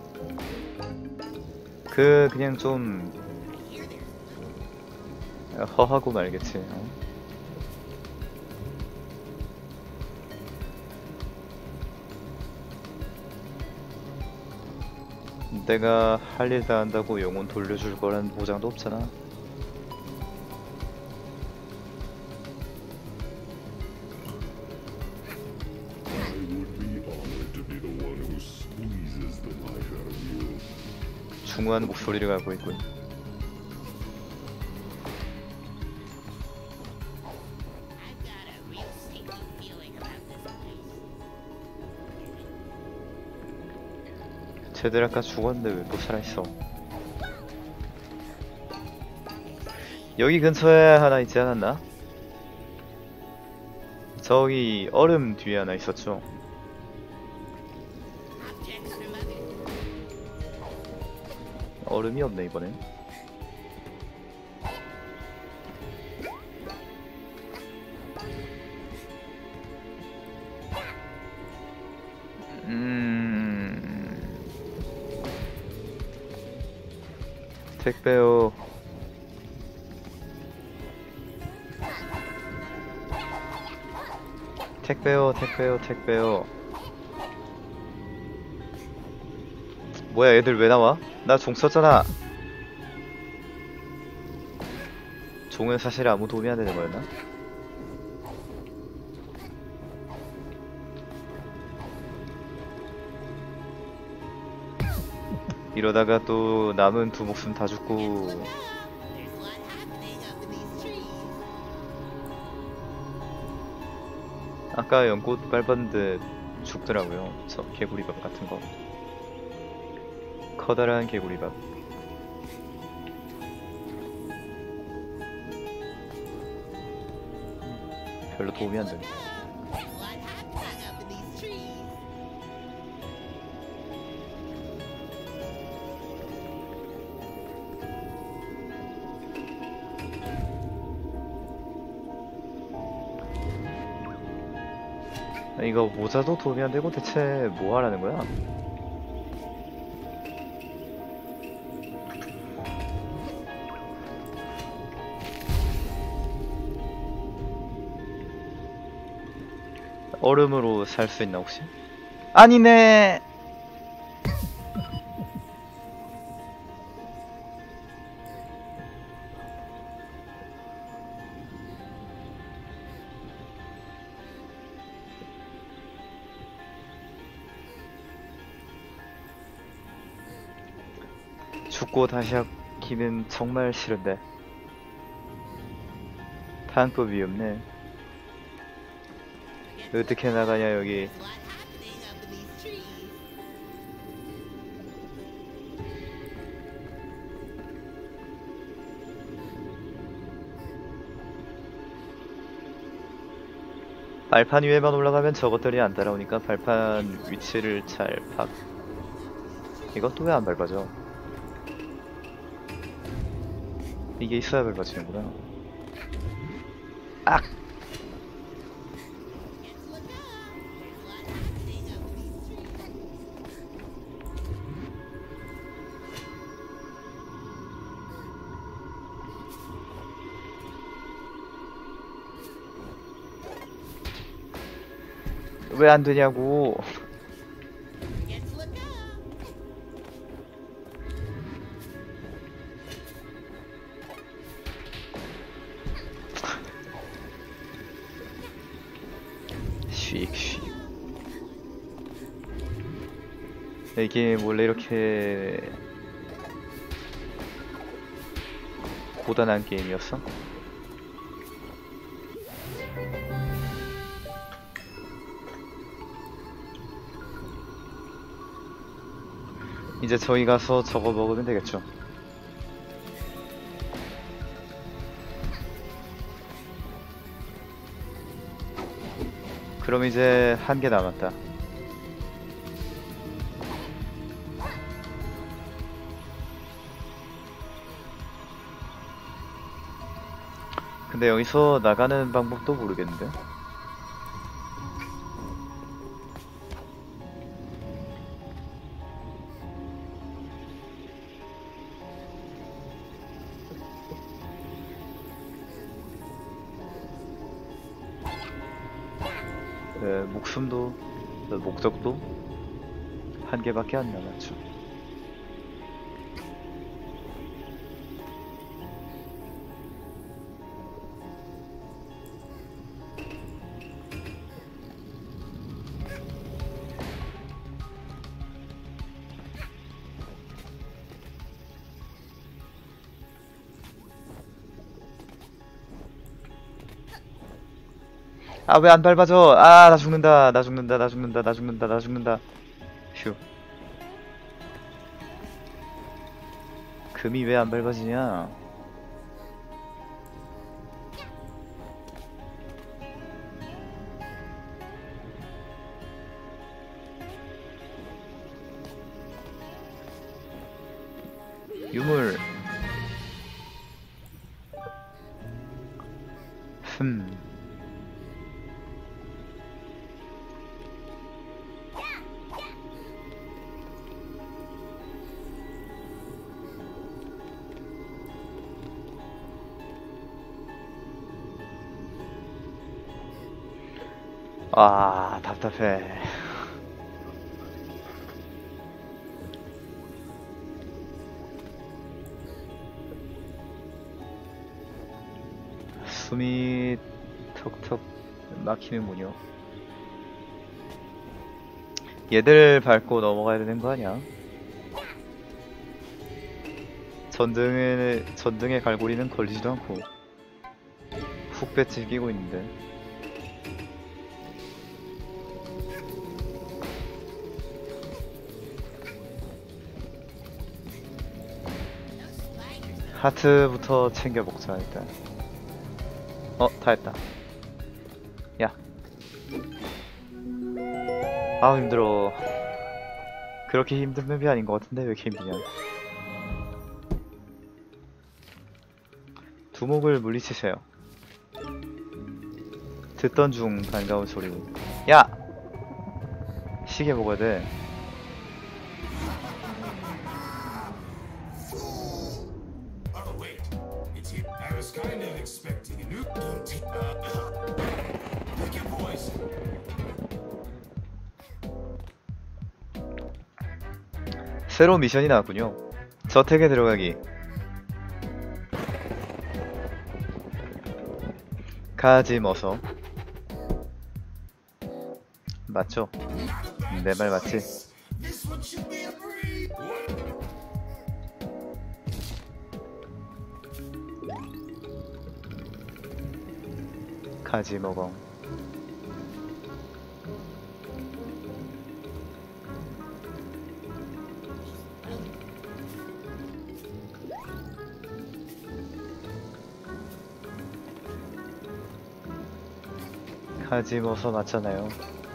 그 그냥 좀 허하고 말겠지. 어? 내가 할 일 다 한다고 영혼 돌려줄 거란 보장도 없잖아. I would be honored to be the one who squeezes the life out of you. 중후한 목소리를 갖고 있군. I've got a real stinky feeling about this place. 쟤들 아까 죽었는데 왜 또 살아있어? 여기 근처에 하나 있지 않았나? 저기 얼음 뒤에 하나 있었죠. Objects from others. 얼음이 없네 이번엔. 음... 택배요. 택배요, 택배요, 택배요. 뭐야, 애들 왜 나와? 나 종 썼잖아. 종은 사실 아무 도움이 안 되는 거였나? 이러다가 또 남은 두 목숨 다 죽고. There's one happening up in these trees. 아까 연꽃 밟았는데 죽더라고요. 저 개구리밥 같은 거. 커다란 개구리밥. 별로 도움이 안 되네. There's one happening up in these trees. 이거 모자도 도움이 안 되고 대체 뭐 하라는 거야? 얼음으로 살 수 있나 혹시? 아니네. 죽고 다시 하기는 정말 싫은데 방법이 없네. 어떻게 나가냐 여기. There's one happening up in these trees. 발판 위에만 올라가면 저것들이 안 따라오니까 발판 위치를 잘 파. 이것도 왜 안 밟아져? 이게 있어야 밟아지는구나. 악! 왜 안 되냐고. Get to look up. 슉슉. 이게 원래 이렇게 고단한 게임이었어? 이제 저희 가서 저거 먹으면 되겠죠. 그럼 이제 한 개 남았다. 근데 여기서 나가는 방법도 모르겠는데? 네, 목숨도, 네, 목적도 한 개밖에 안 남았죠. 아, 왜 안 밟아져? 아, 나 죽는다. 나 죽는다. 나 죽는다. 나 죽는다. 나 죽는다. 휴. 금이 왜 안 밟아지냐? 유물. 흠. 아, 답답해. 숨이 턱턱 막히는군요. 얘들 밟고 넘어가야 되는 거 아니야? 전등에, 전등의 갈고리는 걸리지도 않고 훅 배치 끼고 있는데. 하트부터 챙겨 먹자 일단. 어, 다 했다. 야. 아우 힘들어. 그렇게 힘든 맵이 아닌 것 같은데 왜 이렇게 힘드냐. 두목을 물리치세요. 듣던 중 반가운 소리. 야! 시계 먹어야 돼. Oh, wait. It's it. I was kind of expecting a new. Don't take. Uh, pick your poison. 새로운 미션이 나왔군요. 저택에 들어가기. 가지 머서. 맞죠? 내 말 맞지? This one should be a breeze. 가지 먹어. 가지 머서 맞잖아요.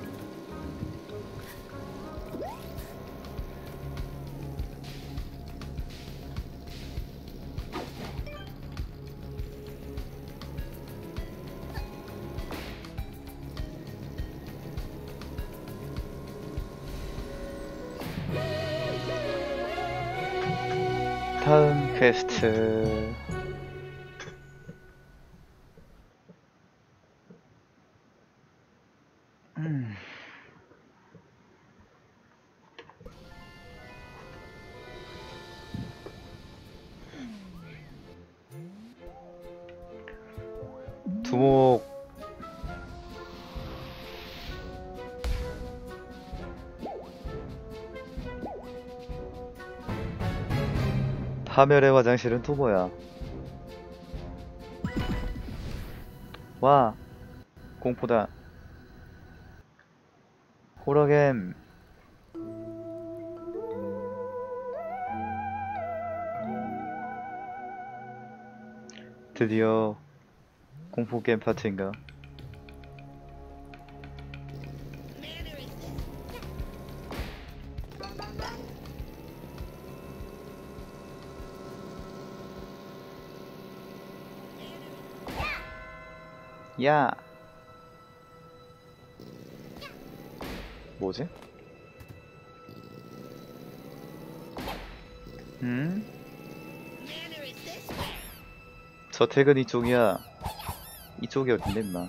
다음 퀘스트. 음. 두목. 파멸의 화장실은 또 뭐야? 와, 공포다. 호러겜. 드디어 공포게임 파트인가? 야. 뭐지? 음? Manor is this way. 저택은 이쪽이야. 이쪽이 어딘데 임마.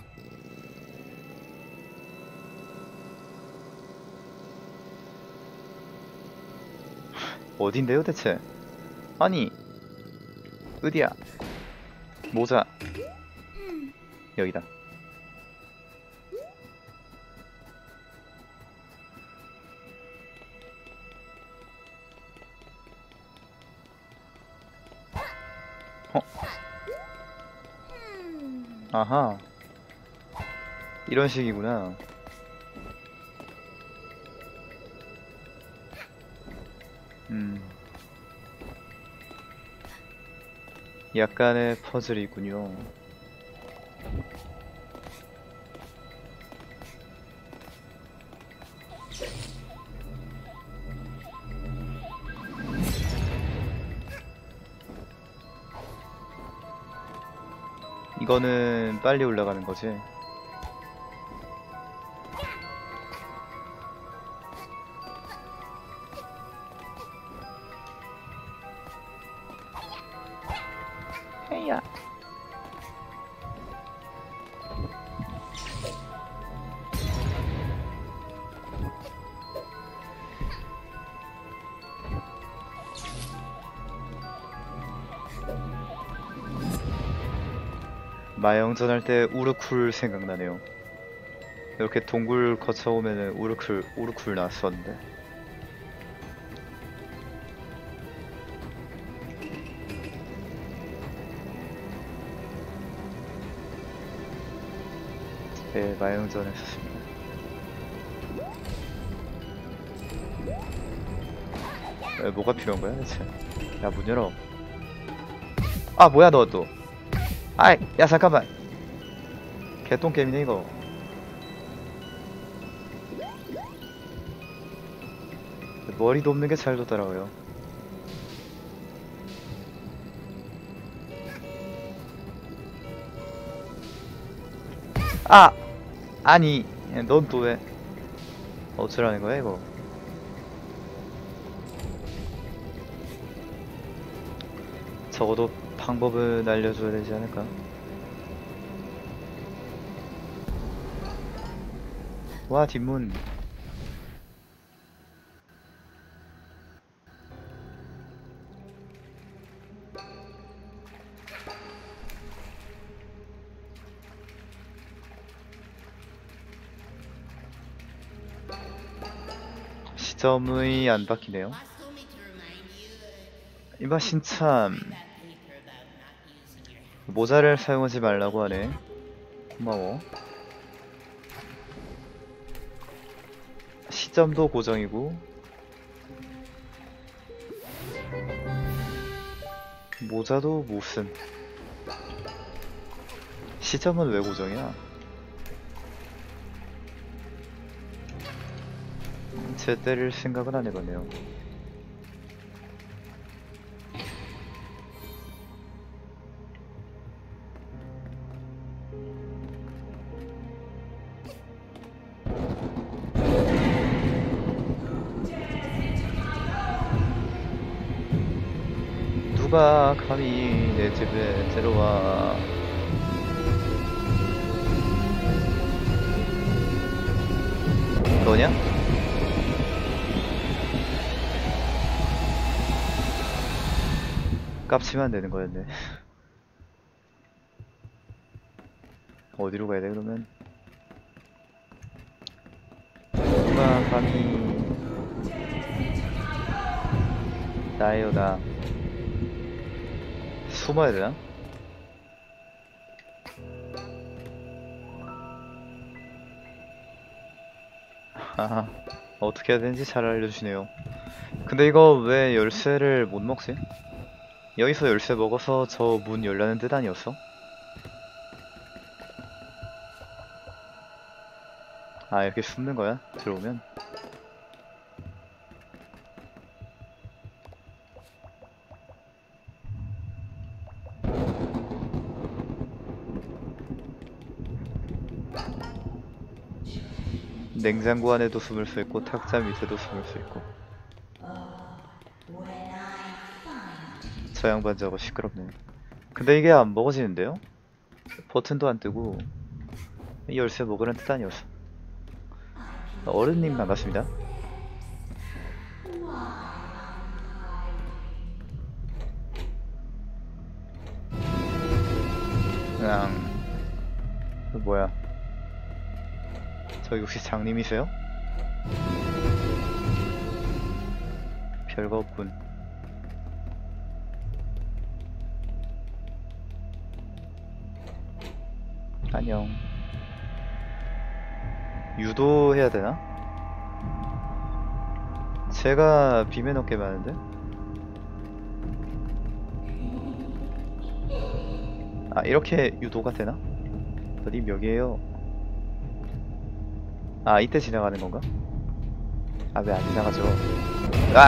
어딘데요 대체? 아니 어디야? 모자 여기다. 어? 아하 이런 식이구나. 음 약간의 퍼즐이군요. 이거는 빨리 올라가는 거지. 헤이야. 마영전 할 때 우르쿨 생각나네요. 이렇게 동굴 거쳐오면은 우르쿨 우르쿨 나왔었는데. 네, 마영전 했었습니다. 에, 뭐가 필요한 거야 대체? 야, 문 열어. 아, 뭐야 너 또. 아이, 야 잠깐만. 개똥 게임이네 이거. 머리도 없는 게 잘 뒀더라고요. 아! 아니, 넌 또 왜 어쩌라는 거야 이거. 적어도 방법은 알려줘야 되지 않을까? 와, 뒷문. 시점이 안 바뀌네요. Boss told me to remind you 이봐 신참. that paper about not using your hand. 모자를 사용하지 말라고 하네. 고마워. 시점도 고정이고 모자도 무슨. 시점은 왜 고정이야? 제 때릴 생각은 안 해봤네요. 누가 감히 내 집에 들어와. 너냐? 깝치면 안 되는 거였네. 어디로 가야 돼 그러면? 누가 감히 나예요 나. 숨어야 되나? 하하, 어떻게 해야 되는지 잘 알려주시네요. 근데 이거 왜 열쇠를 못 먹지? 여기서 열쇠 먹어서 저 문 열라는 뜻 아니었어? 아, 이렇게 숨는 거야? 들어오면? 냉장고 안에도 숨을 수 있고 탁자 밑에도 숨을 수 있고. 저 양반 저거 시끄럽네. 근데 이게 안 먹어지는데요? 버튼도 안 뜨고. 이 열쇠 먹으라는 뜻 아니었어. 어른님 반갑습니다. 그냥 그 뭐야, 저기 혹시 장님이세요? 별거 없군. 안녕. 유도해야 되나? 제가 비면 어깨 많은데? 아, 이렇게 유도가 되나? 어디 몇이에요? 아, 이때 지나가는 건가? 아, 왜 안 지나가죠? 아!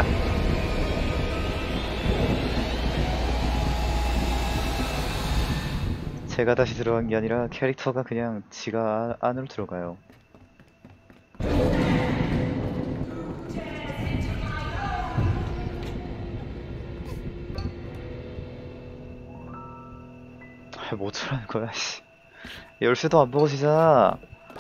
제가 다시 들어간 게 아니라 캐릭터가 그냥 지가 아- 안으로 들어가요. 아, 뭐 어쩌라는 거야, 씨. 열쇠도 안 먹어지잖아.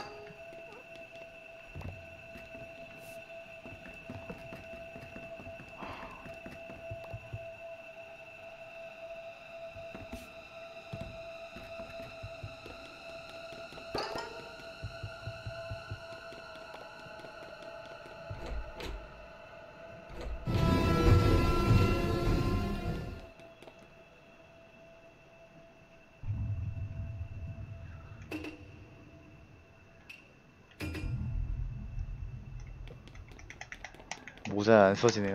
모자 안 써지네요.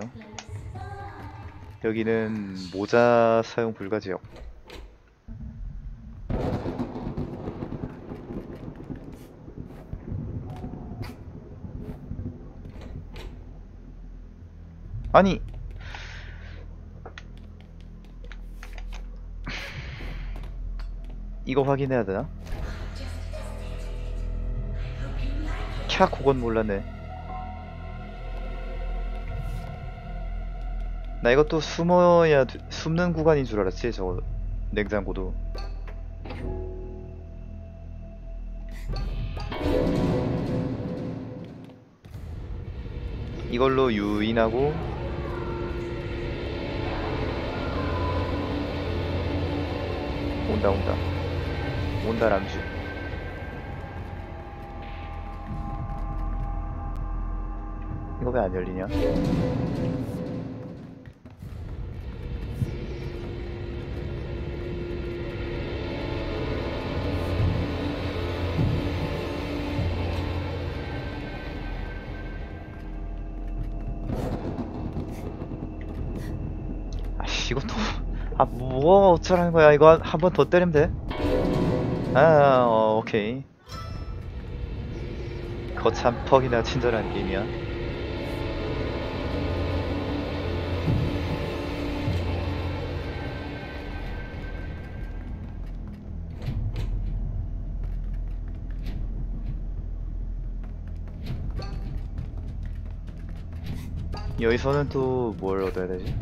여기는 모자 사용 불가 지역. 아니, 이거 확인해야 되나? 캬, 그건 몰랐네. 나 이것도 숨어야 돼- 숨는 구간인 줄 알았지, 저거 냉장고도. 이걸로 유인하고 온다 온다 온다 람쥐. 이거 왜 안 열리냐? 아씨, 이거 또, 아, 뭐가 어쩌라는 거야. 이거 한 번 더 때리면 돼. 아, 어, 오케이. 거참 퍽이나 친절한 게임이야. 여기서는 또 뭘 얻어야 되지?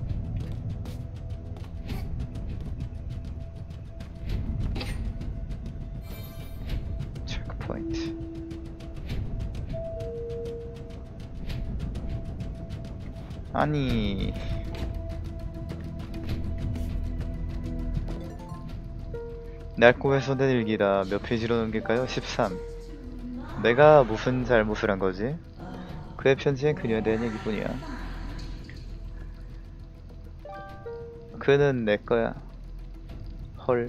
체크포인트. 아니, 낡고 훼손된 일기다. 몇 페이지로 넘길까요? 십삼. 내가 무슨 잘못을 한 거지? 그의 편지엔 그녀에 대한 얘기뿐이야. 그는 내 거야. 헐.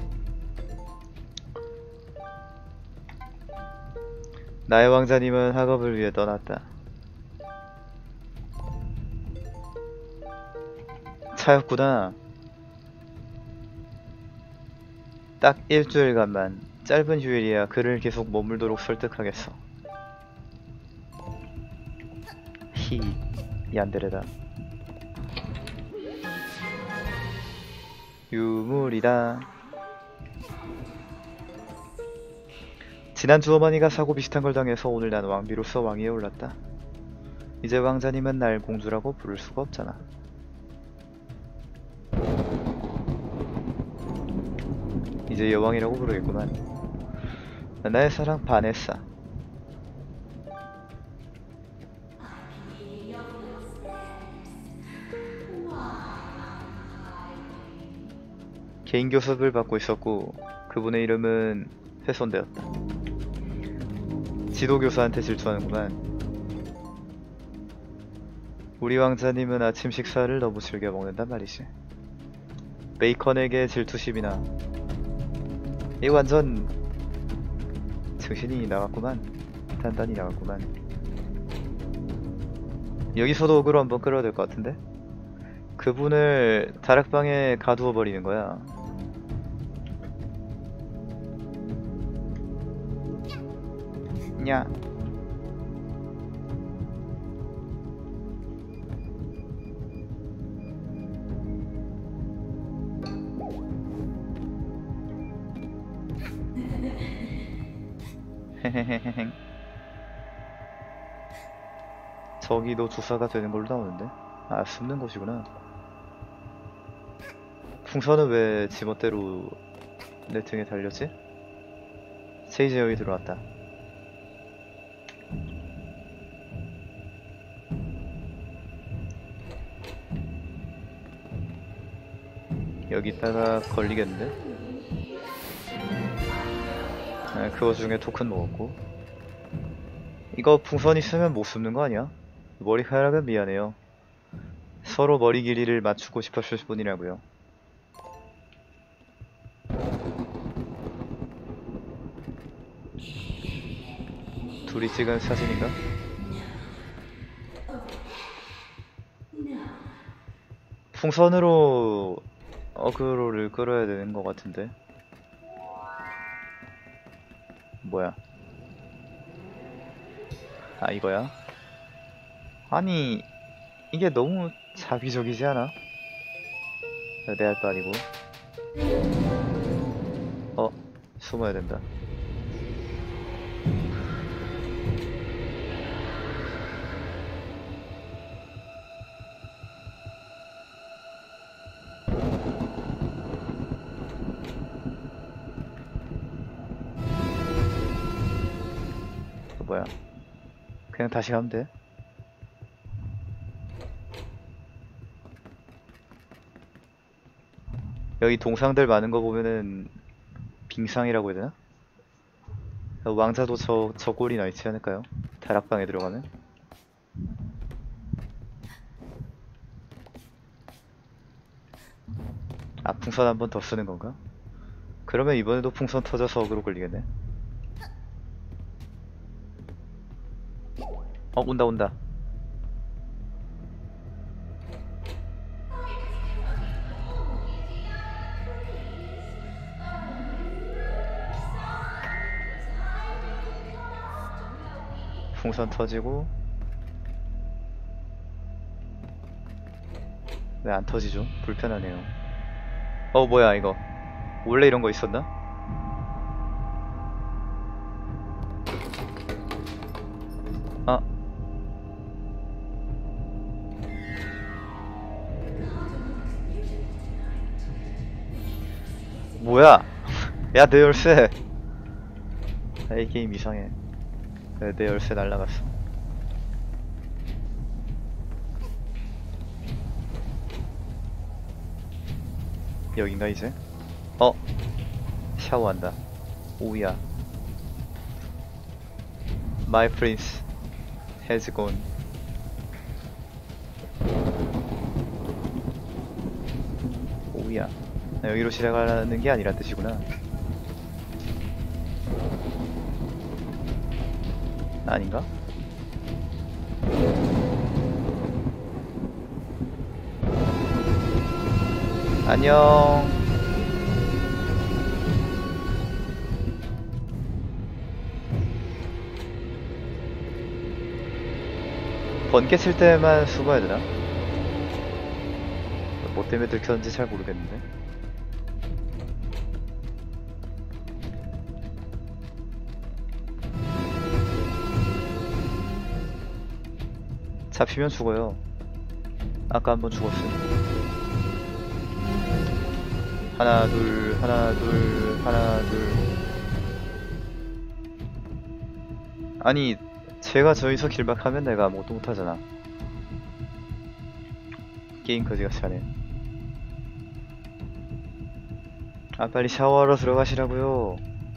나의 왕자님은 학업을 위해 떠났다. 차였구나. 딱 일주일간만, 짧은 휴일이야 그를 계속 머물도록 설득하겠어. 히, 얀데레다. 유물이다. 지난주 어머니가 사고 비슷한 걸 당해서 오늘 난 왕비로서 왕위에 올랐다. 이제 왕자님은 날 공주라고 부를 수가 없잖아. 이제 여왕이라고 부르겠구만. 나의 사랑 바네사. 개인 교습을 받고 있었고 그분의 이름은 훼손되었다. 지도교사한테 질투하는구만. 우리 왕자님은 아침 식사를 너무 즐겨 먹는단 말이지. 베이컨에게 질투심이나. 이 완전 정신이 나갔구만. 단단히 나갔구만. 여기서도 어그로 한번 끌어야 될 것 같은데? 그분을 다락방에 가두어 버리는 거야. 냐. 헤헤헤헤. 저기도 주사가 되는 걸로 나오는데? 아, 숨는 곳이구나. 풍선은 왜 지멋대로 내 등에 달렸지? 세이지 여기 들어왔다. 여기 있다가 걸리겠는데? 아, 그거 중에 토큰 먹었고. 이거 풍선 있으면 못 숨는 거 아니야? 머리카락은 미안해요. 서로 머리 길이를 맞추고 싶었을 뿐이라고요. 둘이 찍은 사진인가? 풍선으로 어그로를 끌어야 되는 것 같은데. 뭐야? 아, 이거야? 아니, 이게 너무 자기적이지 않아? 내 할 거 아니고. 어, 숨어야 된다. 어, 뭐야? 그냥 다시 가면 돼? 여기 동상들 많은 거 보면은 빙상이라고 해야 되나? 왕자도 저, 저 꼴이 나 있지 않을까요? 다락방에 들어가면? 아, 풍선 한 번 더 쓰는 건가? 그러면 이번에도 풍선 터져서 어그로 걸리겠네? 어, 온다 온다. 풍선 터지고. 왜 안 터지죠? 불편하네요. 어, 뭐야 이거. 원래 이런 거 있었나? 아, 뭐야? 야, 내 열쇠. 아, 이 게임 이상해. 내, 내 열쇠 날라갔어. 여긴가 이제? 어? 샤워한다. 오야. My prince has gone. 오야. 여기로 지나가는 게 아니란 뜻이구나. 아닌가? 안녕. 번개 칠 때만 숨어야 되나? 뭐 때문에 들켰는지 잘 모르겠는데. 잡히면 죽어요. 아까 한 번 죽었어요. 하나 둘 하나 둘 하나 둘. 아니 제가 저기서 길막하면 내가 아무것도 못하잖아. 게임 거지같이 하네. 아 빨리 샤워하러 들어가시라고요.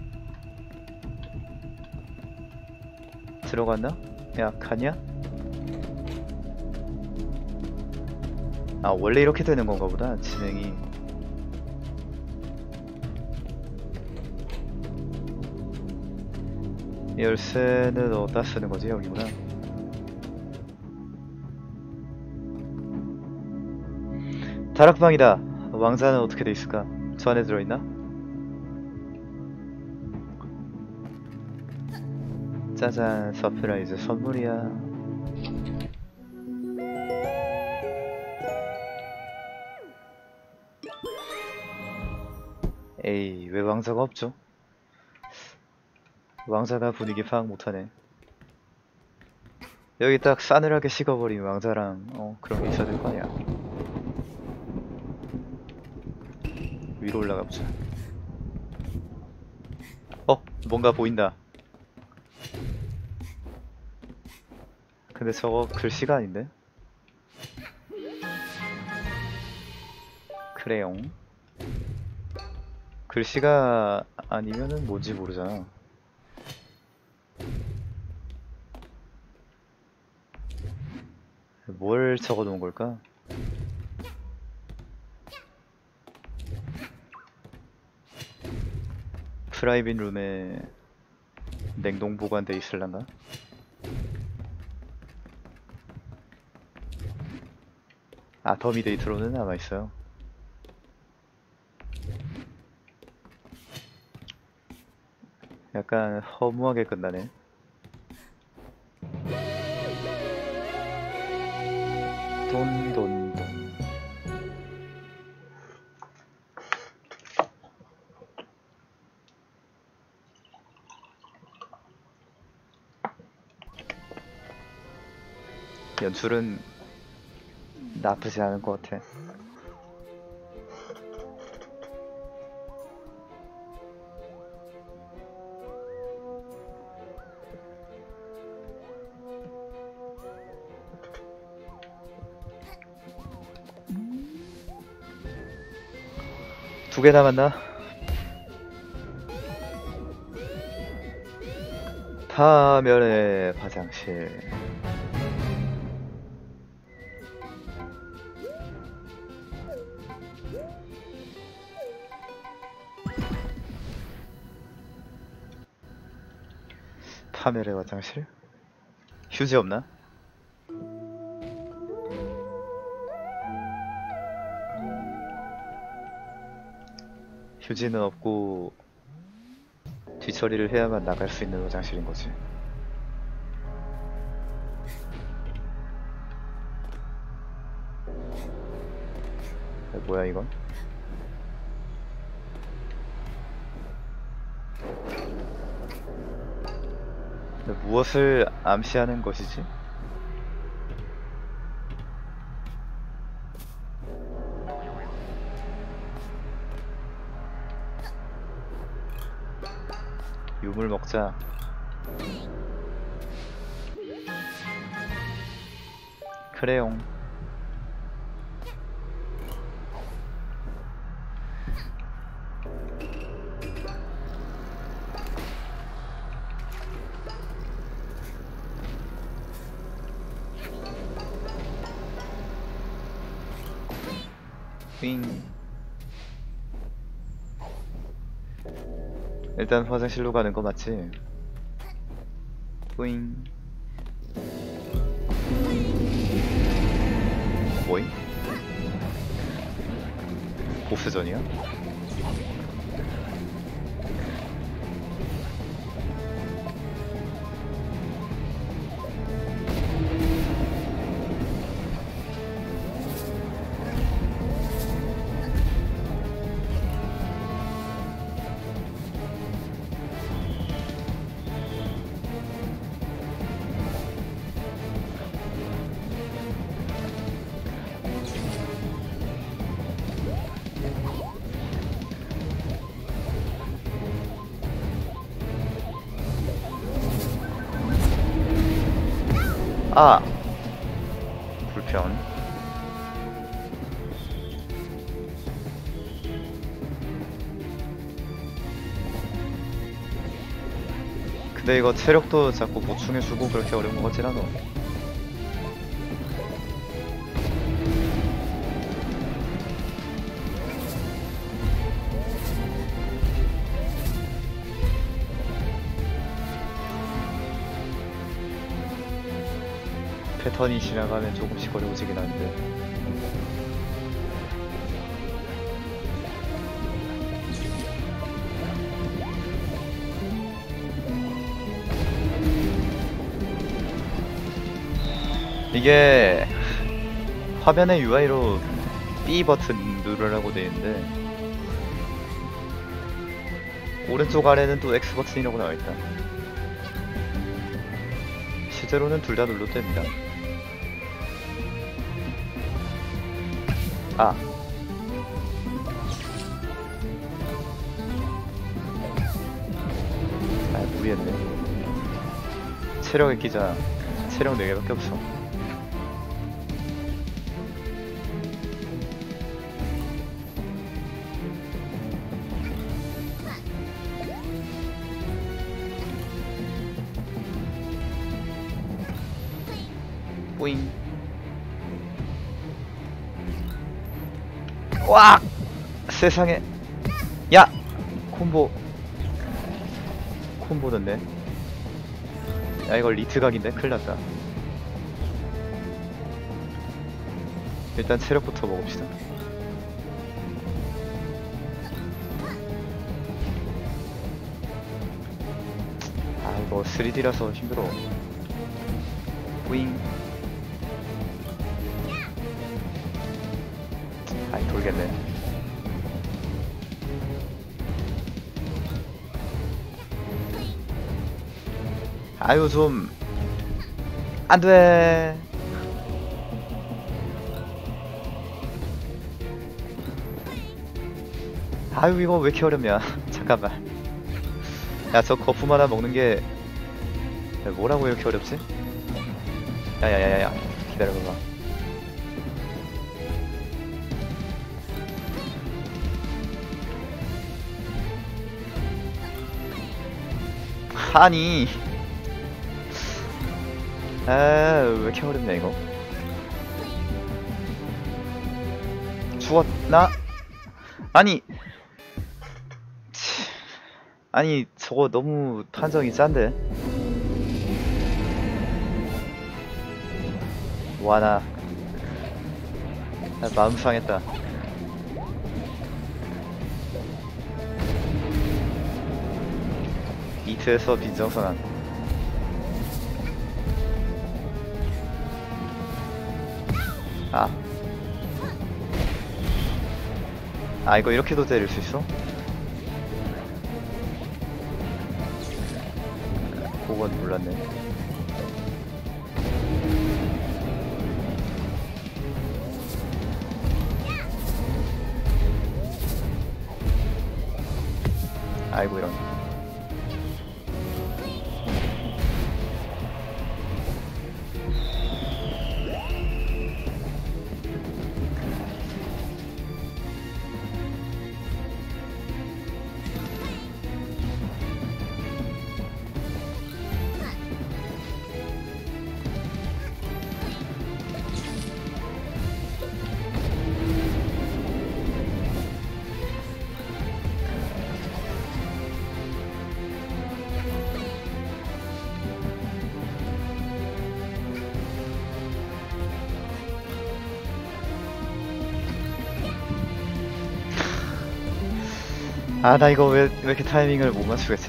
들어갔나? 야 가냐? 아 원래 이렇게 되는 건가 보다 진행이. 열쇠는 어디다 쓰는 거지? 여기구나. 다락방이다. 왕자는 어떻게 돼 있을까? 저 안에 들어있나? 짜잔, 서프라이즈 선물이야. 에이, 왜 왕자가 없죠? 왕자가 분위기 파악 못하네. 여기 딱 싸늘하게 식어버린 왕자랑 어 그런 게 있어야 될 거 아니야. 위로 올라가보자. 어? 뭔가 보인다. 근데 저거 글씨가 아닌데? 크레용. 글씨가 아니면은 뭔지 모르잖아. 뭘 적어 놓은 걸까? 프라이빗 룸에 냉동 보관돼 있을란가? 아, 더미데이트로는 남아있어요. 약간 허무하게 끝나네. 돈돈돈. 연출은 나쁘지 않은 것 같아. 두 개 남았나? 파멸의 화장실. 파멸의 화장실? 휴지 없나? 휴지는 없고 뒤처리를 해야만 나갈 수 있는 화장실인 거지. 뭐야 이건? 무엇을 암시하는 것이지? 유물 먹자. 크레용. 윙. 일단 화장실로 가는 거 맞지? 뿌잉. 뭐임? 보스전이야? 아! 불편. 근데 이거 체력도 자꾸 보충해주고 그렇게 어려운 것 같진 않아. 패턴이 지나가면 조금씩 어려워지긴 하는데. 이게 화면의 유아이로 B 버튼 누르라고 되어있는데 오른쪽 아래는 또 X 버튼이라고 나와있다. 실제로는 둘 다 눌러도 됩니다. 아 아, 무리했네. 체력의 기자 체력 네 개밖에 없어. 뿌잉. 와! 세상에. 야! 콤보. 콤보 넣네. 야, 이거 리트각인데? 큰일 났다. 일단 체력부터 먹읍시다. 아, 이거 쓰리디라서 힘들어. 뿌잉. 아이, 돌겠네. 아유, 좀 안돼. 아유, 이거 왜 이렇게 어렵냐. 잠깐만. 야, 저 거품 하나 먹는 게 뭐라고 이렇게 어렵지? 야야야야야, 기다려봐봐. 아니, 아, 왜 이렇게 어렵냐 이거. 죽었나? 아니, 치, 아니 저거 너무 판정이 짠데. 와나 나 마음 상했다. 이트에서 빈정상한. 아. 아, 이거 이렇게도 때릴 수 있어? 그건 몰랐네. 아이고, 이런. 아, 나 이거 왜, 왜 이렇게 타이밍을 못 맞추겠지?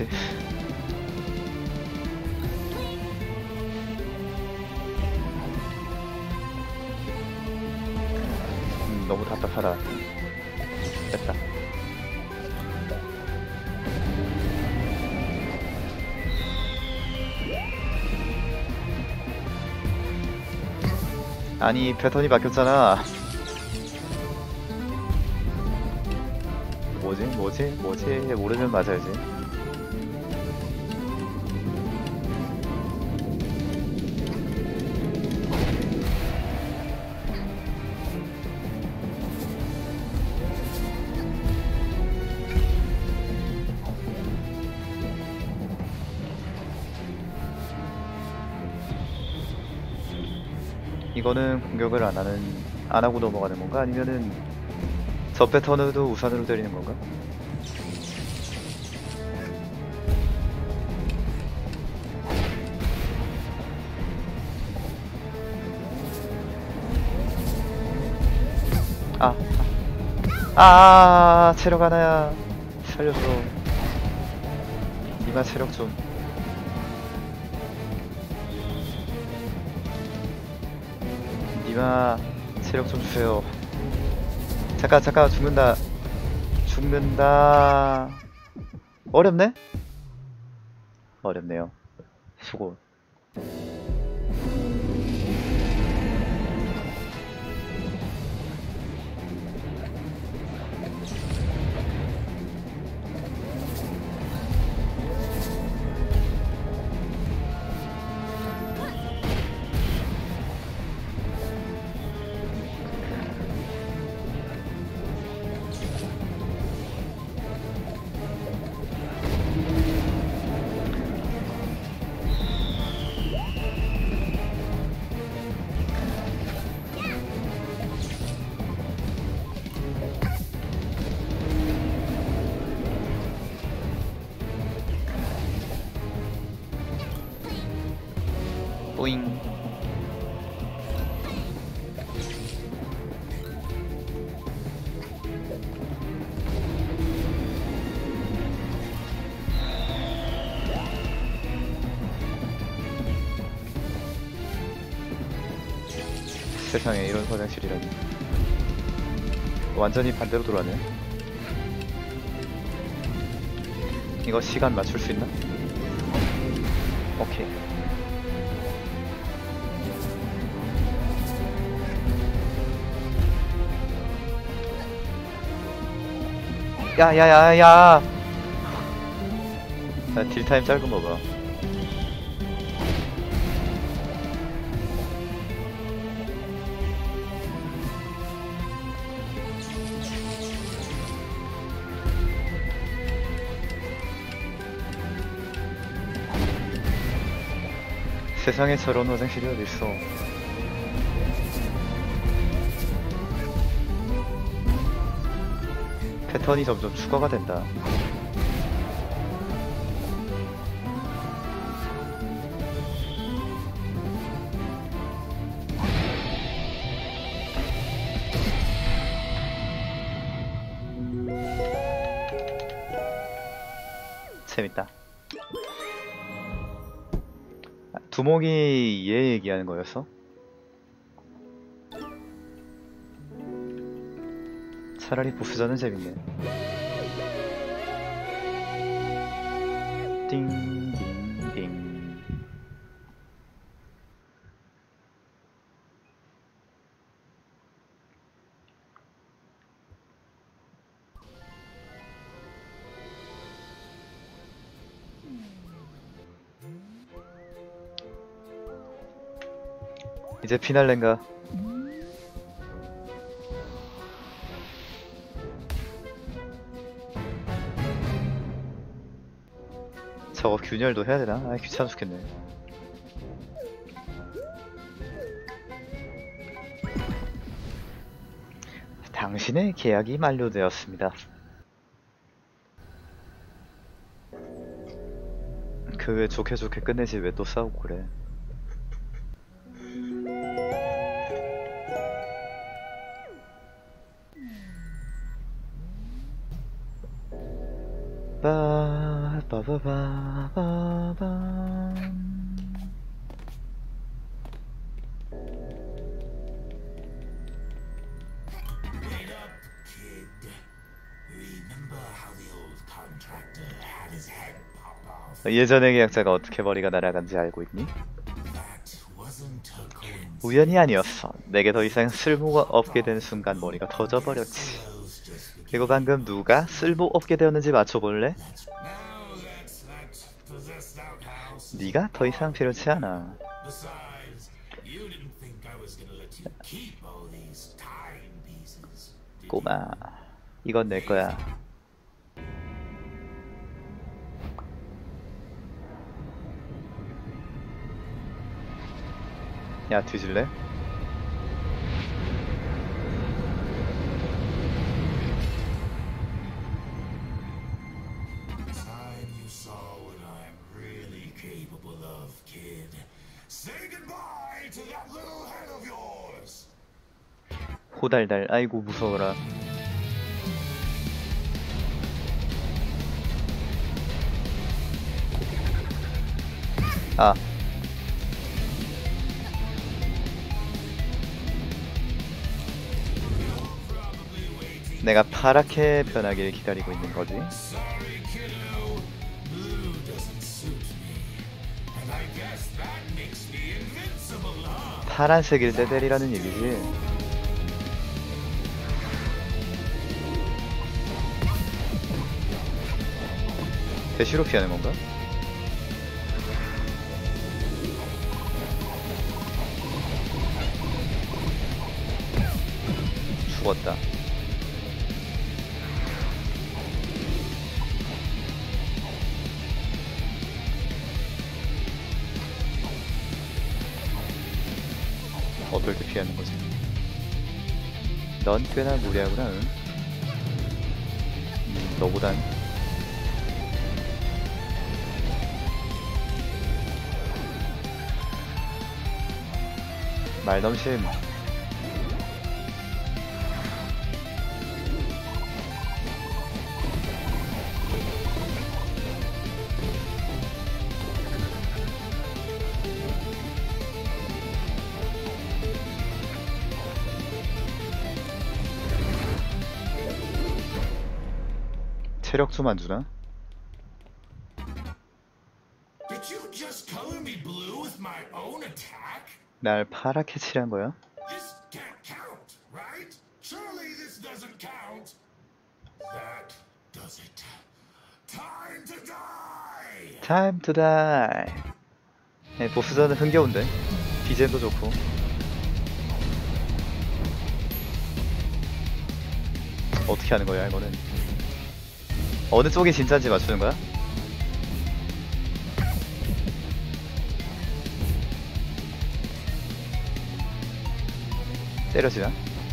음, 너무 답답하다. 됐다. 아니, 패턴이 바뀌었잖아. 뭐지? 뭐지? 뭐지? 모르면 맞아야지. 이거는 공격을 안 하는 안 하고 넘어가는 건가? 아니면은 저 패턴으로도 우산으로 때리는 건가? 아, 아, 아, 체력 하나야. 살려줘. 니마 체력 좀. 니마 체력 좀 주세요. 잠깐, 잠깐, 죽는다. 죽는다. 어렵네? 어렵네요. 수고. 뿌잉. 세상에 이런 화장실이라니. 완전히 반대로 돌아네. 이거 시간 맞출 수 있나? 오케이. 야야야야. 야, 딜타임 짧은 거 봐. 세상에 저런 화장실이 어딨어. 패턴이 점점 추가가 된다. 재밌다. 아, 두목이 얘 얘기하는 거였어? 차라리 보스전은 재밌네. 띵띵띵. 이제 피날레인가? 저거 균열도 해야 되나? 아, 귀찮아 죽겠네. 당신의 계약이 만료되었습니다. 그 왜 좋게 좋게 끝내지 왜 또 싸우고 그래. 바, 바바바, 바바. Wait up, kid. Remember how the old contractor had his head pop off? 예전의 계약자가 어떻게 머리가 날아간지 알고 있니? That wasn't a coincidence. 우연이 아니었어. 내게 더 이상 쓸모가 없게 된 순간 머리가 터져버렸지. 그리고 방금 누가 쓸모 없게 되었는지 맞춰볼래? Now that's that possessed outhouse. 네가 더 이상 필요치 않아. Besides, you didn't think I was gonna let you keep all these time pieces. did you? 꼬마, 이건 내 거야. 야, 뒤질래? 호달달. 아이고 무서워라. 아, 내가 파랗게 변하길 기다리고 있는 거지. Sorry, kiddo. Blue doesn't suit me. And I guess that makes me invincible, huh? 파란색일 때 때리라는 얘기지. 대시로 피하는 건가? 죽었다. 어떨 때 피하는 거지? 넌 꽤나 무리하구나. 응? 음, 너보단 말넘심. 체력 좀 안 주나? Did you just color me blue with my own attack? 날 파랗게 칠한 거야? This can't count, right? Surely this doesn't count. That does it. Time to die! Time to die. 네, 보스전은 흥겨운데 비젠도 좋고. 어떻게 하는 거야 이거는? 어느 쪽이 진짜인지 맞추는 거야? 때려지나?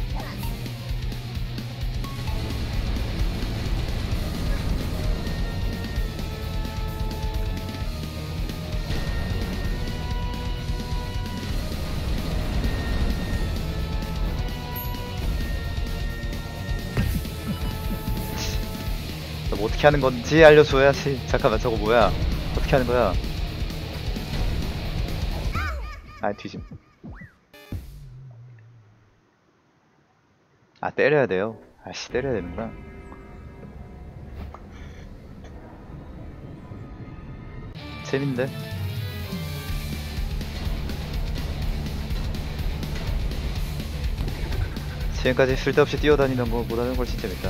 뭐 어떻게 하는 건지 알려줘야지. 잠깐만, 저거 뭐야? 어떻게 하는 거야? 아, 뒤짐. 아, 때려야 돼요. 아씨, 때려야 되는구나. 재밌는데? 지금까지 쓸데없이 뛰어다니는 것보다는 훨씬 재밌다.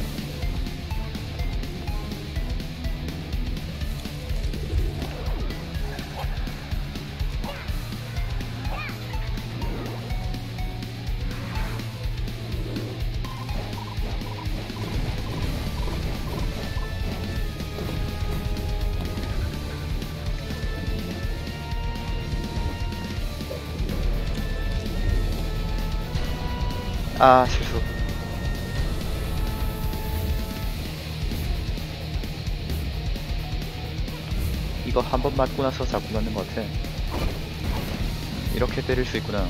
아, 실수. 이거 한 번 맞고 나서 자꾸 맞는 것 같아. 이렇게 때릴 수 있구나.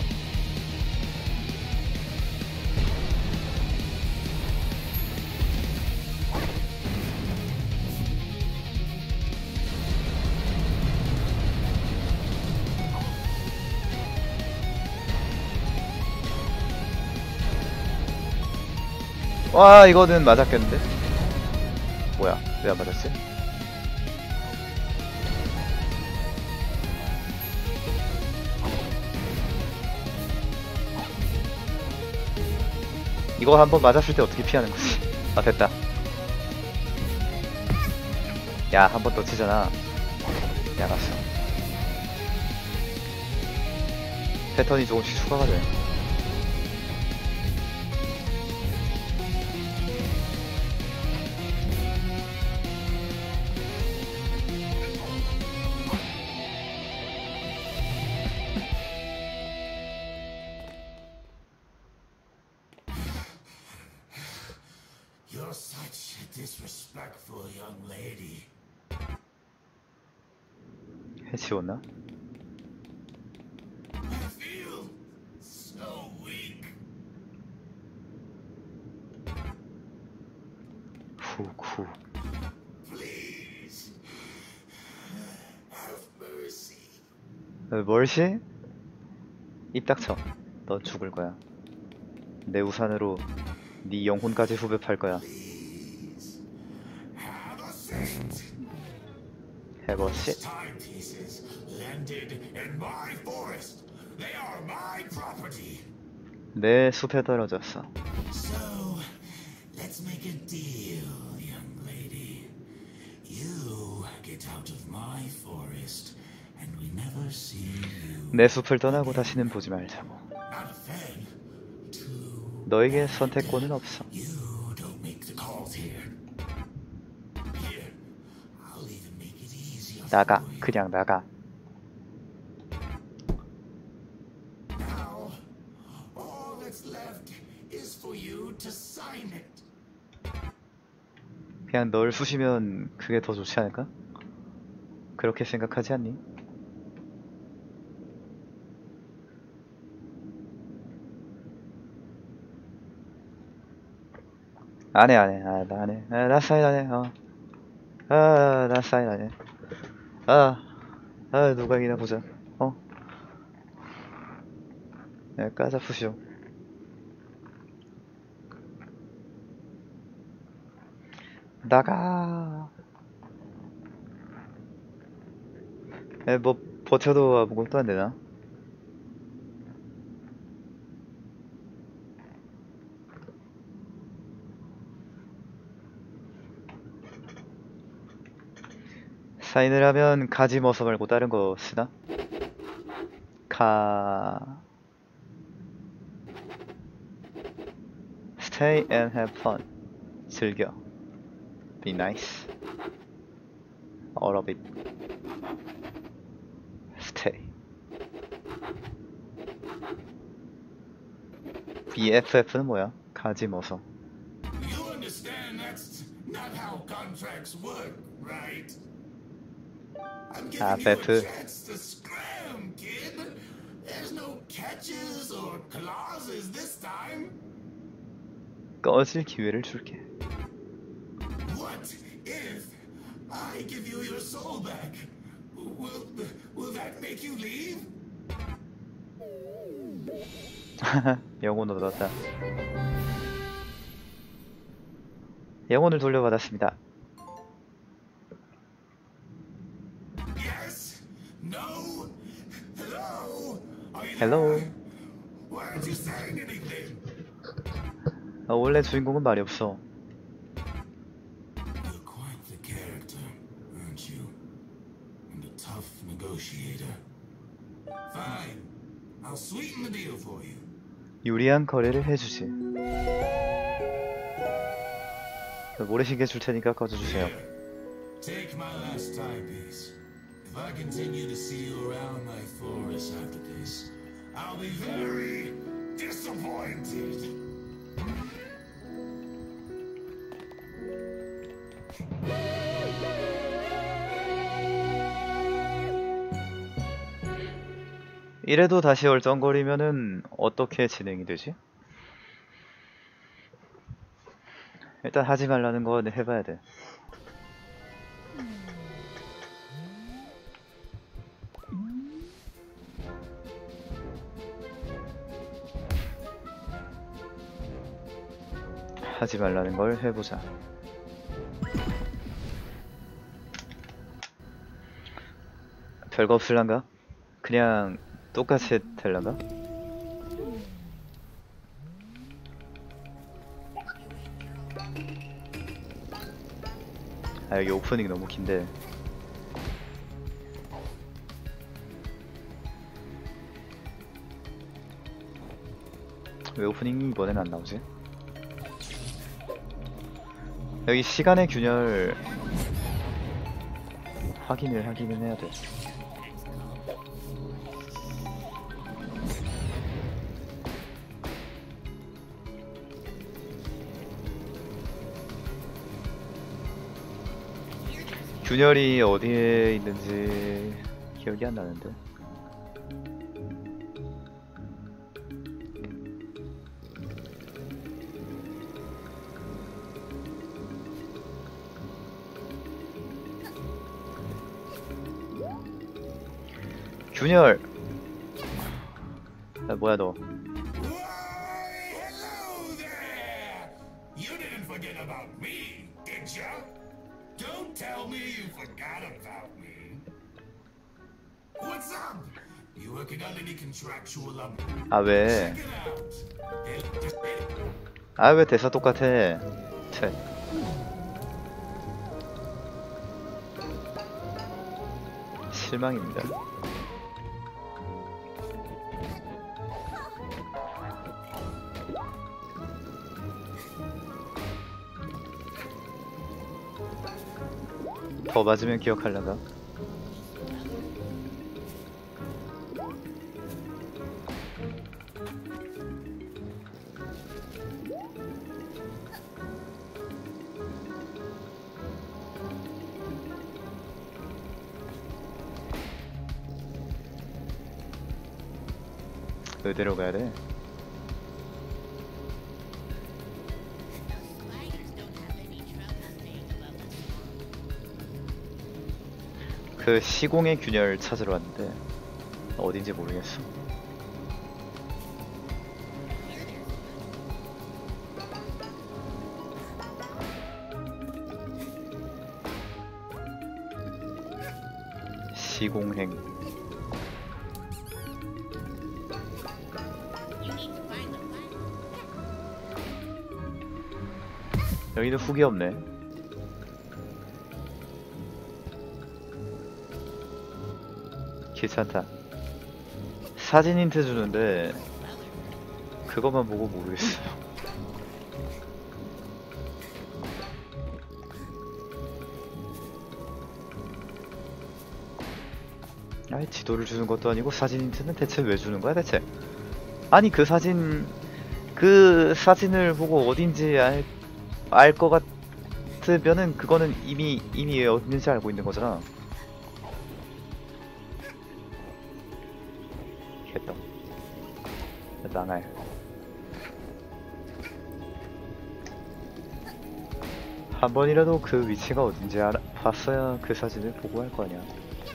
와, 이거는 맞았겠는데? 뭐야, 왜 안 맞았지? 이거 한번 맞았을 때 어떻게 피하는 거지? 아, 됐다. 야, 한 번 더 치잖아. 야, 알았어. 패턴이 조금씩 추가가 돼. You're such a disrespectful young lady. 해치웠나? I feel so weak. 어, 멀시? 입 닥쳐. 너 죽을 거야. 내 우산으로 네 영혼까지 후벼팔 거야. Have a seat. Have a seat. Timepieces landed in my forest. They are my property. 내 숲에 떨어졌어. So, let's make a deal, young lady. You get out of my forest, and we never see you. 내 숲을 떠나고 다시는 보지 말자고. Not a fan. Two. 너에게 선택권은 없어. You don't make the calls here. Here, I'll even make it easier 나가. for you. 그냥 나가. Now, all that's left is for you to sign it. 그냥 널 쑤시면 그게 더 좋지 않을까? 그렇게 생각하지 않니? 안해 안해 아, 나 안해 아, 나 사인 안해 어. 아, 나 사인 안해 아, 아 누가 이기나 보자 어? 야, 까자푸시오 나가 에, 뭐 버텨도 아무것도 안 되나? 사인을 하면 가지 머서 말고 다른 거 쓰나? 가... Stay and have fun. 즐겨. Be nice. All of it. Stay. 비에프에프는 뭐야? 가지 머서. You understand that's not how contracts work, right? I'm giving 아, you 베프. a chance to scram, kid. There's no catches or clauses this time. 꺼질 기회를 줄게. What if I give you your soul back? Will will that make you leave? 영혼 얻었다. 영혼을 돌려받았습니다. Yes? No? Hello? Are you Hello. there? Why aren't you saying anything? 아, 원래 주인공은 말이 없어. You're quite the character, aren't you? And a tough negotiator. Fine. I'll sweeten the deal for you. 유리한 거래를 해주지. 모래시계 줄 테니까 꺼져주세요. Here, take my last timepiece. If I continue to see you around my forest after this, I'll be very disappointed. 이래도 다시 얼쩡거리면은 어떻게 진행이 되지? 일단 하지 말라는 건 해봐야 돼. 하지 말라는 걸 해보자. 별거 없을란가? 그냥 똑같이 될란가? 아 여기 오프닝 너무 긴데. 왜 오프닝이 이번엔 안 나오지? 여기 시간의 균열 확인을 하기는 해야 돼. 균열이 어디에 있는지 기억이 안 나는데. 균열. 아, 뭐야 너. Why, hello there! You didn't forget about me, did ya? Don't tell me you forgot about me. What's up? You working on any contractual um? 아 왜? Check it out. 아 왜 대사 똑같아? 쳇. 실망입니다. 더 맞으면 기억할란가? 어디로 가야 돼? Spiders don't have any trouble staying above the swamp. 그 시공의 균열 찾으러 왔는데 어딘지 모르겠어. 시공행. You need to find the fire. 여기도 훅이 없네. 귀찮다. 사진 힌트 주는데 그것만 보고 모르겠어요. 아이 지도를 주는 것도 아니고 사진 힌트는 대체 왜 주는 거야 대체? 아니 그 사진 그 사진을 보고 어딘지 알 알 것 같으면은 그거는 이미 이미 어딘지 알고 있는 거잖아. 개떡. 나가요. 한 번이라도 그 위치가 어딘지 알아, 봤어야 그 사진을 보고 할 거 아니야.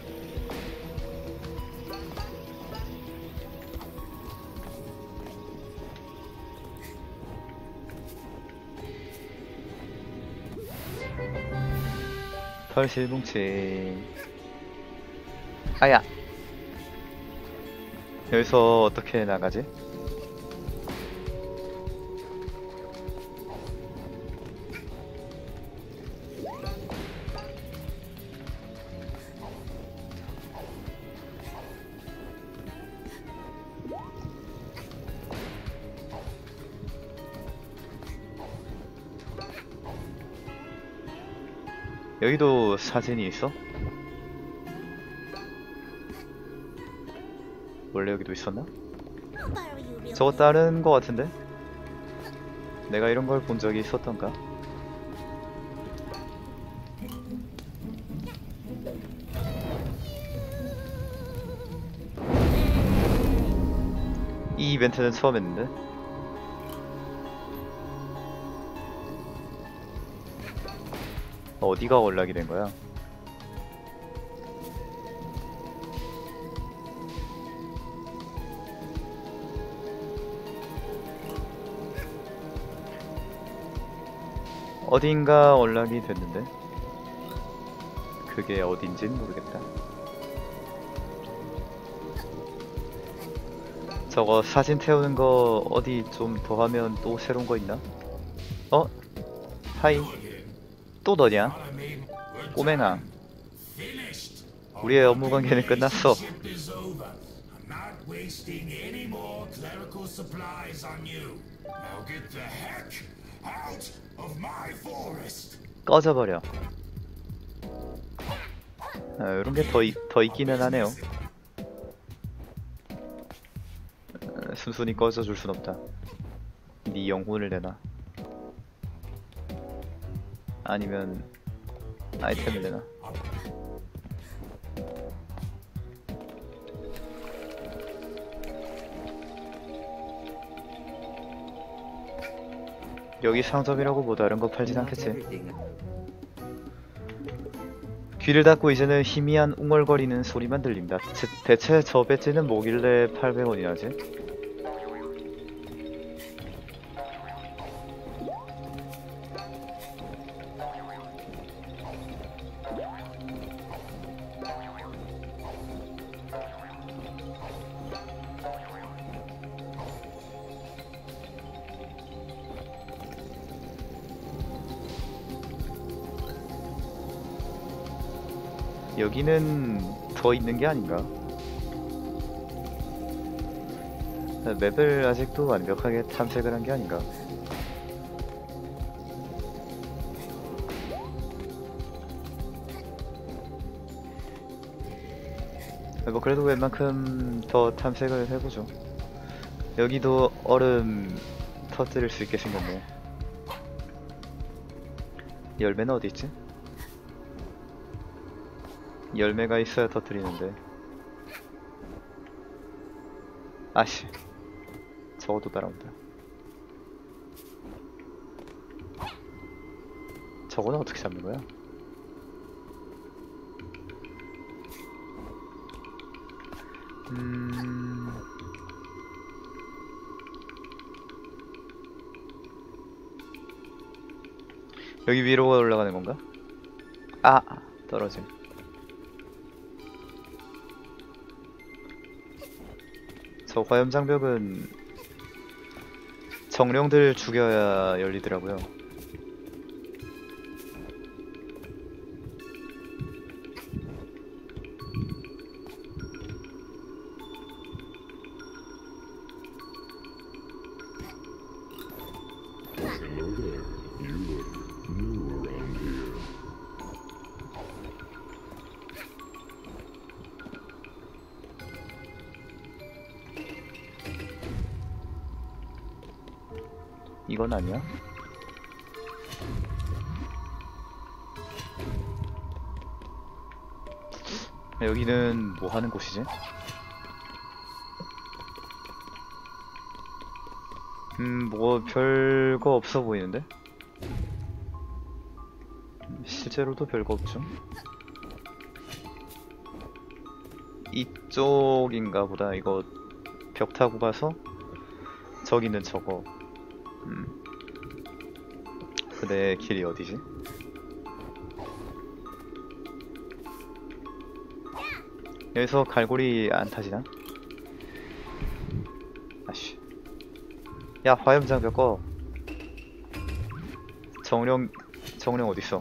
털실뭉치. 아야. 여기서 어떻게 나가지? 여기도 사진이 있어? 원래 여기도 있었나? I'll borrow you real 저거 quick. 다른 거 같은데? 내가 이런 걸 본 적이 있었던가? 이 이벤트는 처음 했는데? 어디가 연락이 된 거야? 어딘가 연락이 됐는데 그게 어딘진 모르겠다. 저거 사진 태우는 거 어디 좀 더 하면 또 새로운 거 있나? 어? 하이. 또 너냐? 꼬맹아. 우리의 업무 관계는 끝났어. Ship is over. I'm not wasting any more clerical supplies on you. Now get the heck out of my forest. 꺼져버려. 아, 이런 게 더 더 있기는 하네요. 아, 순순히 꺼져줄 순 없다. 네 영혼을 내놔. 아니면 아이템을 내놔. 여기 상점이라고 뭐 다른 거 팔진 Not 않겠지? everything. 귀를 닫고 이제는 희미한 웅얼거리는 소리만 들린다. 제, 대체 저 배지는 뭐길래 팔백 원이나지? 여기는 더 있는 게 아닌가? 맵을 아직도 완벽하게 탐색을 한 게 아닌가? 뭐 그래도 웬만큼 더 탐색을 해보죠. 여기도 얼음 터뜨릴 수 있게 생겼네. 열매는 어디 있지? 열매가 있어야 터뜨리는데. 아씨, 저것도 따라온다. 저거는 어떻게 잡는 거야? 음... 여기 위로 올라가는 건가? 아! 떨어짐. 저 화염장벽은 정령들 죽여야 열리더라고요. Hello there. You look new around here. 이건 아니야? 여기는 뭐 하는 곳이지? 음, 뭐 별거 없어 보이는데? 실제로도 별거 없죠? 이쪽인가 보다. 이거 벽 타고 가서 저기는 저거. 음. 근데 길이 어디지? 여기서 갈고리 안 타지나? 아씨. 야, 화염장벽 꺼. 정령, 정령 어딨어?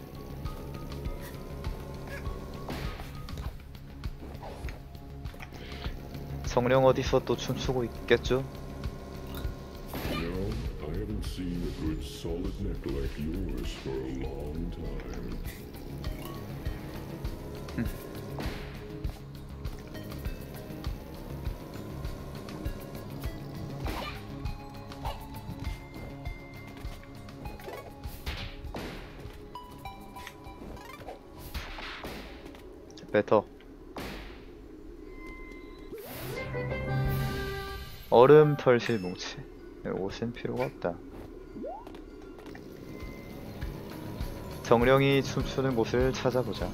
정령 어딨어? 또 춤추고 있겠죠? No, I haven't seen a good solid neck like yours for a long time. 베터. 얼음 털실 뭉치. 옷은 필요가 없다. 정령이 춤추는 곳을 찾아보자.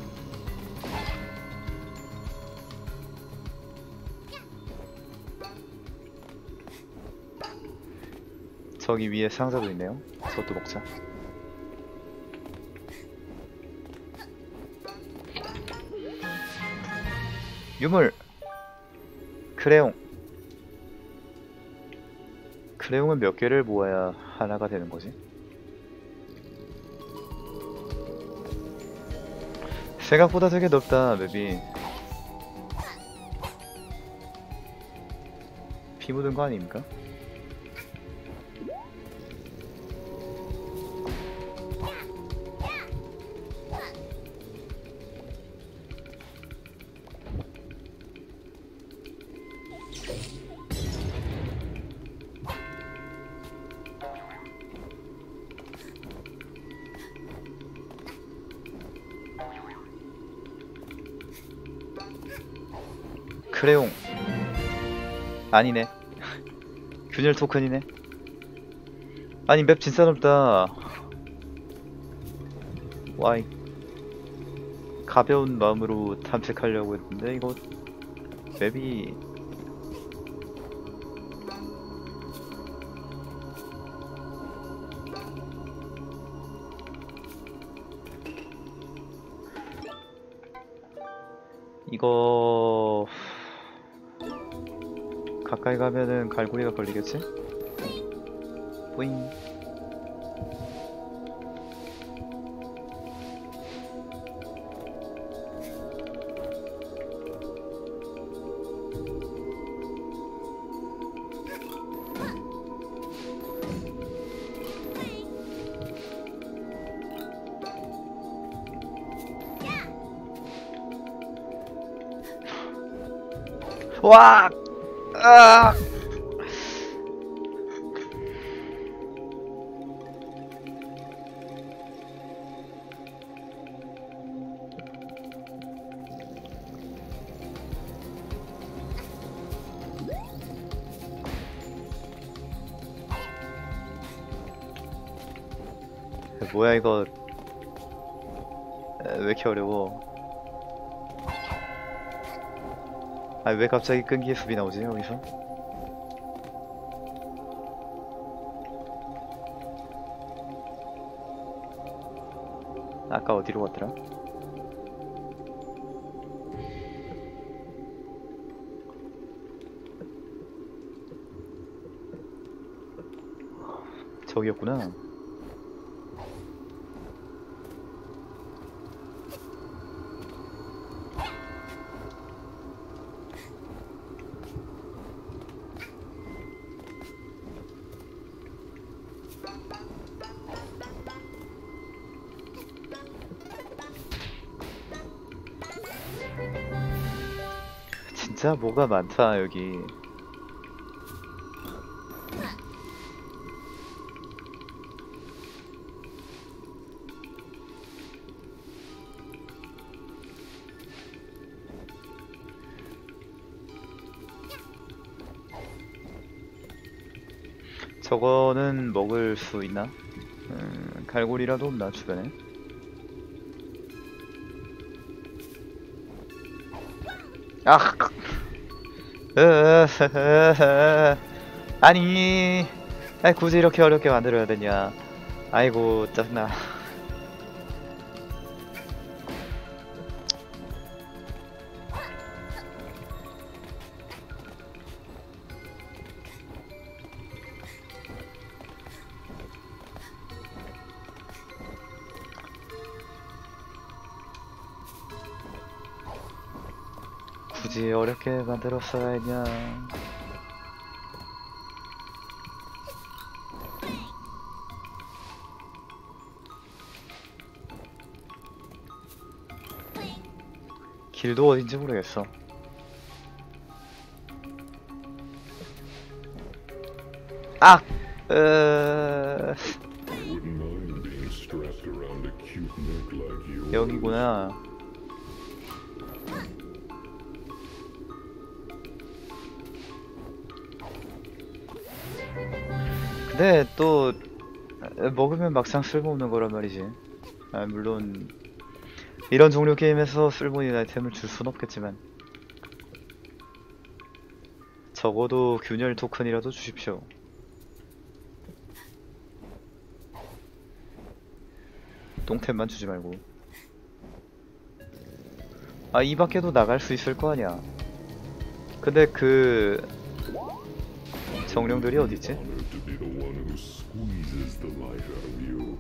저기 위에 상자도 있네요. 저것도 먹자. 유물! 크레용! 크레용은 몇 개를 모아야 하나가 되는 거지? 생각보다 되게 넓다, 맵이. 피 묻은 거 아닙니까? 크레용 아니네. 균열 토큰이네. 아니 맵 진짜 넓다. 와이 가벼운 마음으로 탐색하려고 했는데 이거 맵이 이거 가까이 가면은 갈고리가 걸리겠지? 뿌잉. 와! 아! 뭐야 이거. 에, 왜 이렇게 어려워. 아, 왜 갑자기 끈기의 숲이 나오지 여기서? 아까 어디로 갔더라? 저기였구나. 진짜 뭐가 많다 여기. 저거는 먹을 수 있나? 음, 갈고리라도 없나 주변에? 아! 으으으으으. 아니, 아니 굳이 이렇게 어렵게 만들어야 되냐? 아이고 짜증나. 굳이 어렵게 만들었어야 했냐? 길도 어딘지 모르겠어. 아! 으... I wouldn't mind being strapped around a cute neck like yours. 여기구나. 근데 또 먹으면 막상 쓸모없는 거란 말이지. 아, 물론 이런 종류 게임에서 쓸모있는 아이템을 줄 순 없겠지만 적어도 균열 토큰이라도 주십시오. 똥템만 주지 말고. 아, 이 밖에도 나갈 수 있을 거 아니야. 근데 그 정령들이 어딨지? Honored to be the one who squeezes the life out of you.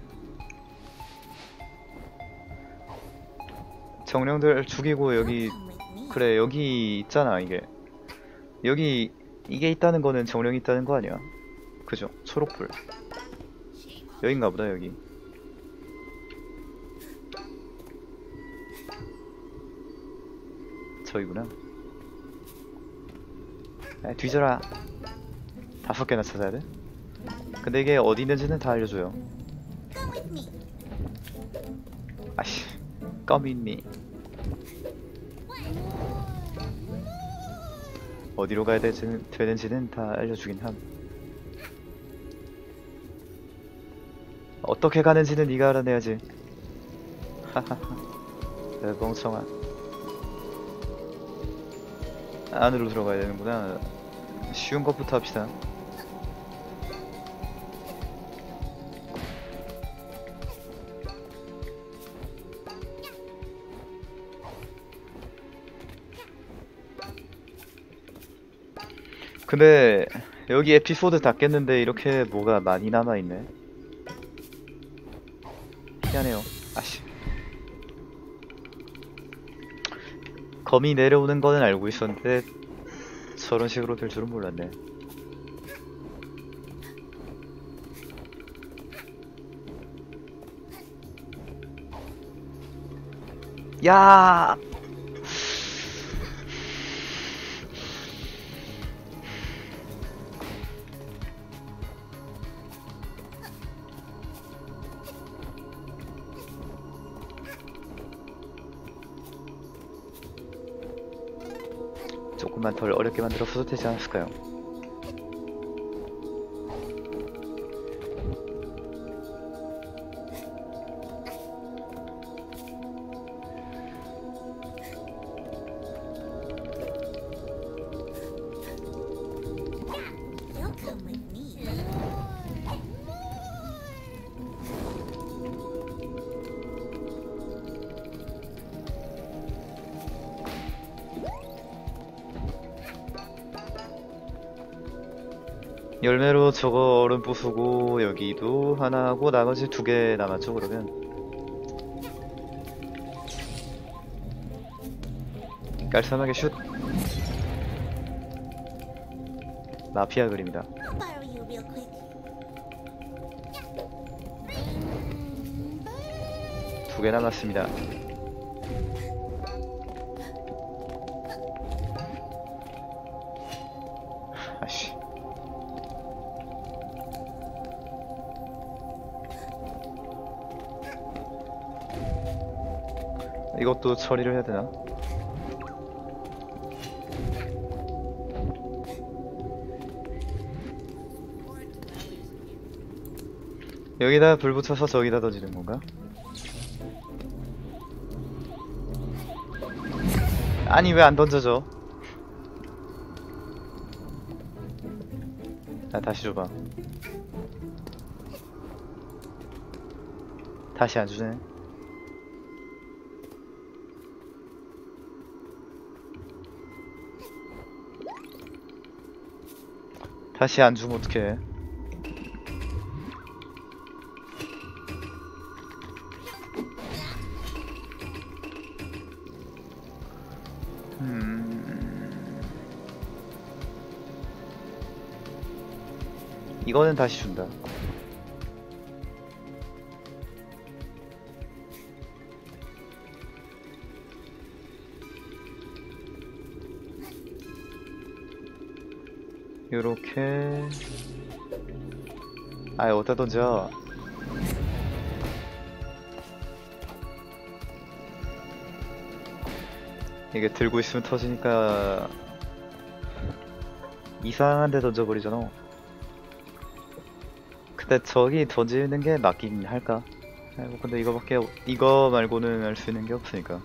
정령들 죽이고 여기 그래 여기 있잖아. 이게 여기 이게 있다는 거는 정령이 있다는 거 아니야? 그죠? 초록불 여긴가 보다. 여기 저기구나. 아, 뒤져라. 다섯 개나 찾아야 돼? 근데 이게 어디 있는지는 다 알려줘요. 아씨, 껌있니? 어디로 가야 되지는, 되는지는 다 알려주긴 함. 어떻게 가는지는 네가 알아내야지. 하하하. 에, 멍청아. 안으로 들어가야 되는구나. 쉬운 것부터 합시다. 근데 여기 에피소드 다 깼는데 이렇게 뭐가 많이 남아있네. 미안해요. 아씨. 검이 내려오는 거는 알고 있었는데 저런 식으로 될 줄은 몰랐네. 야! 조금만 덜 어렵게 만들었어도 되지 않았을까요? You'll come with me. 열매로 저거 얼음 부수고 여기도 하나 하고 나머지 두 개 남았죠 그러면. 깔끔하게 슛. 마피아 그림이다. I'll borrow you real quick. 두 개 남았습니다. 아씨. 이것도 처리를 해야 되나? 여기다 불 붙여서 저기다 던지는 건가? 아니 왜 안 던져져? 아 다시 줘봐. 다시 안 주네. 다시 안 주면 어떡해. 음... 이거는 다시 준다. 요렇게. 아이 어디다 던져. 이게 들고 있으면 터지니까 이상한 데 던져버리잖아. 근데 저기 던지는 게 맞긴 할까? 아이고 근데 이거밖에 이거 말고는 알 수 있는 게 없으니까.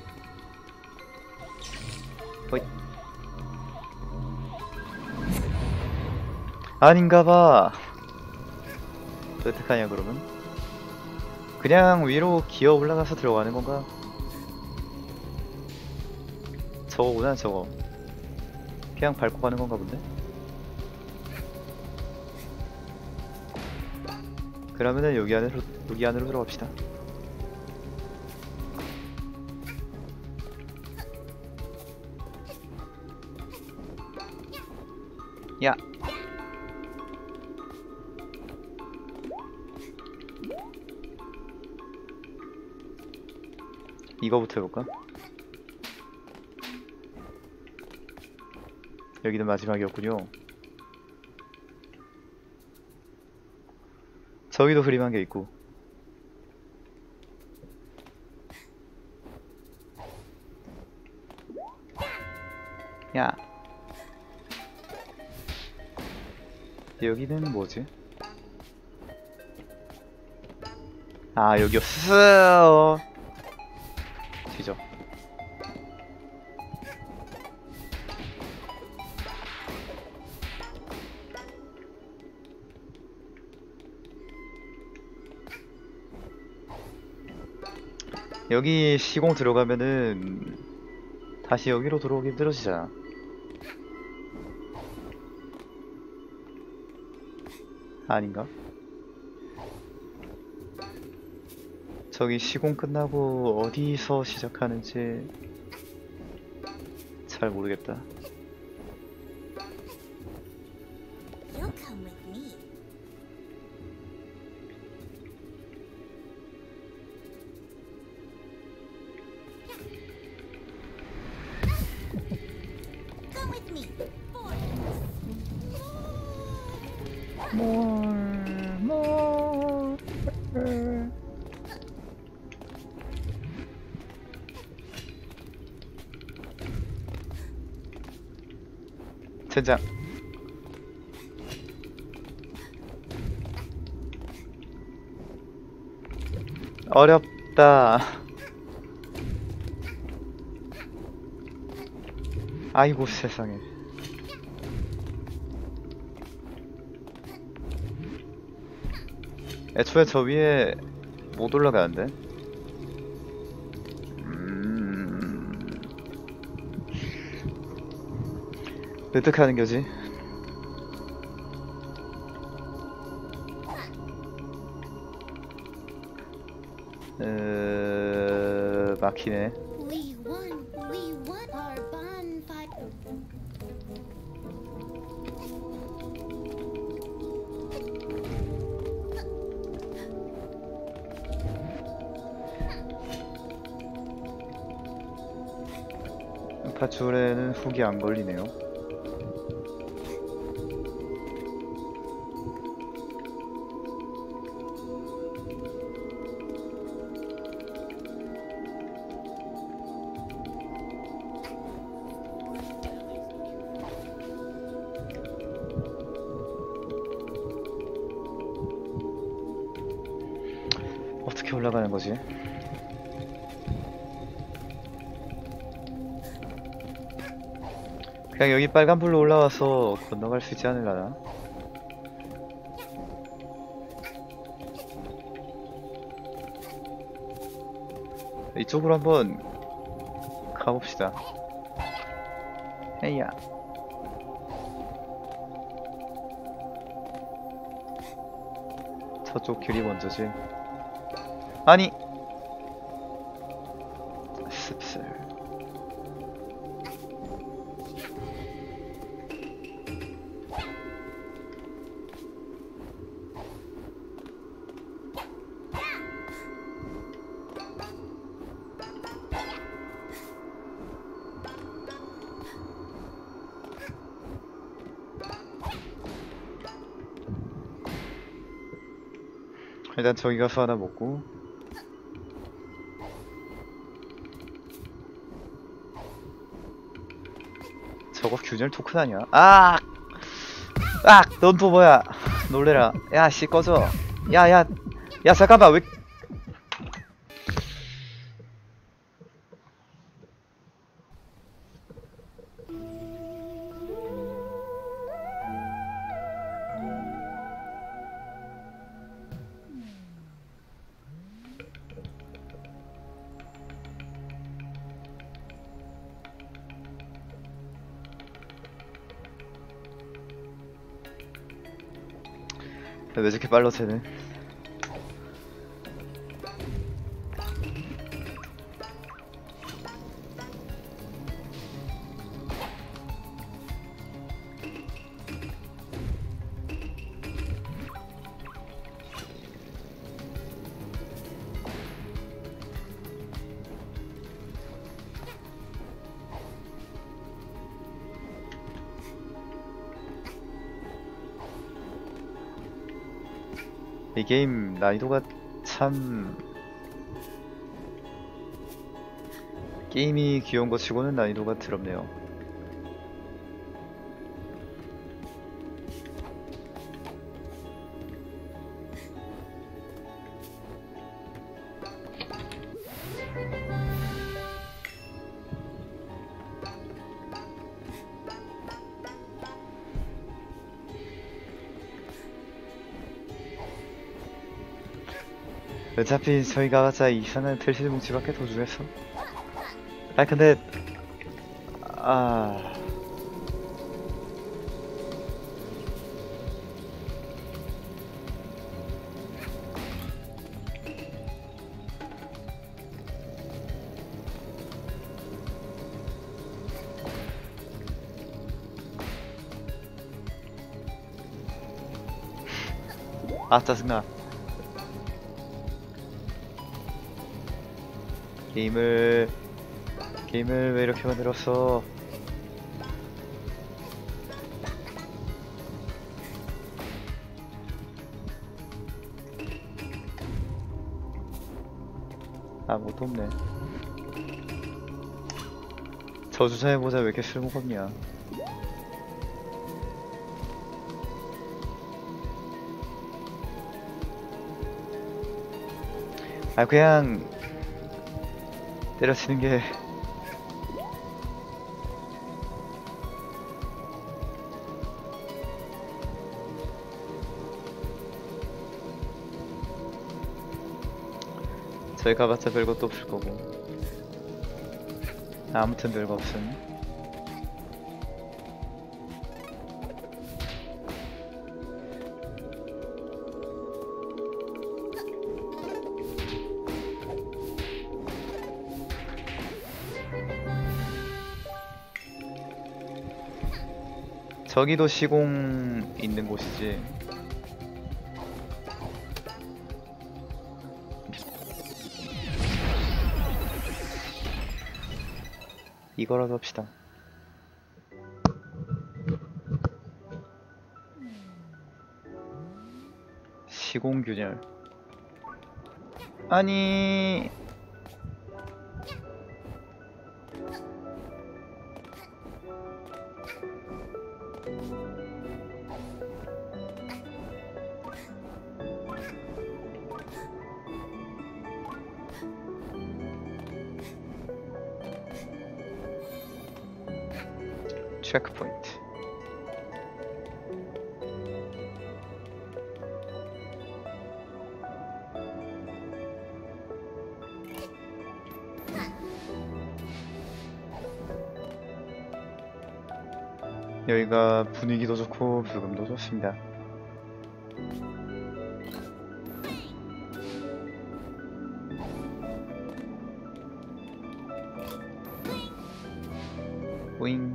어이. 아닌가봐. 어떡하냐 그러면? 그냥 위로 기어 올라가서 들어가는 건가? 저거구나 저거. 그냥 밟고 가는 건가 본데? 그러면은 여기 안으로 여기 안으로 들어갑시다. 야. 이거부터 해볼까? 여기는 마지막이었군요. 저기도 그림 한 개 있고. 야. 여기는 뭐지? 아 여기였어. 뒤져. 여기 시공 들어가면은 다시 여기로 들어오기 힘들어지잖아. 아닌가? 저기 시공 끝나고 어디서 시작하는지 잘 모르겠다. You'll come with me. Come with me. More, more. 젠장. 어렵다. 아이고 세상에. 애초에 저 위에 못 올라가는데. 음... 어떡하는 거지? 으... 막히네. We won. We won our bonfire. 파출에는 훅이 안 걸리네요. 어떻게 올라가는 거지? 그냥 여기 빨간불로 올라와서 건너갈 수 있지 않을라나? 이쪽으로 한번 가봅시다. 헤이야. 저쪽 길이 먼저지. 아니! 씁쓸. 일단 저기 가서 하나 먹고. 저거 균열 토큰 아니야? 아! 아! 넌 또 뭐야? 놀래라. 야, 씨 꺼져. 야, 야, 야, 잠깐만. 왜? 왜 저렇게 빨라 쟤는? 이 게임 난이도가 참... 게임이 귀여운 것 치고는 난이도가 더럽네요. 어차피 저희가 가봤자 이상한 틀실 뭉치밖에 도중에서. 아 근데 아 아 짜증나. 게임을 게임을 왜 이렇게 만들었어? 아무것도 없네. 저주사의 모자 왜 이렇게 쓸모없냐? 아 그냥 때려치는 게 저희 가봤자 별것도 없을 거고. 아무튼 별거 없음. 저기도 시공 있는 곳이지. 이거라도 합시다. 시공균열. 아니 체크포인트. 여기가 분위기도 좋고 불금도 좋습니다. 오잉.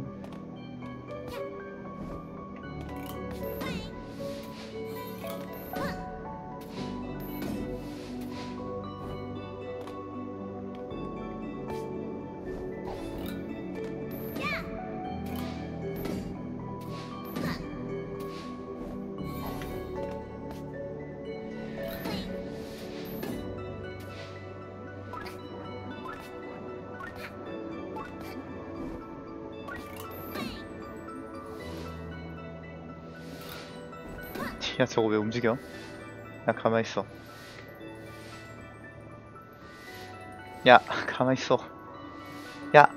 야 저거 왜 움직여? 야 가만있어. 야 가만있어. 야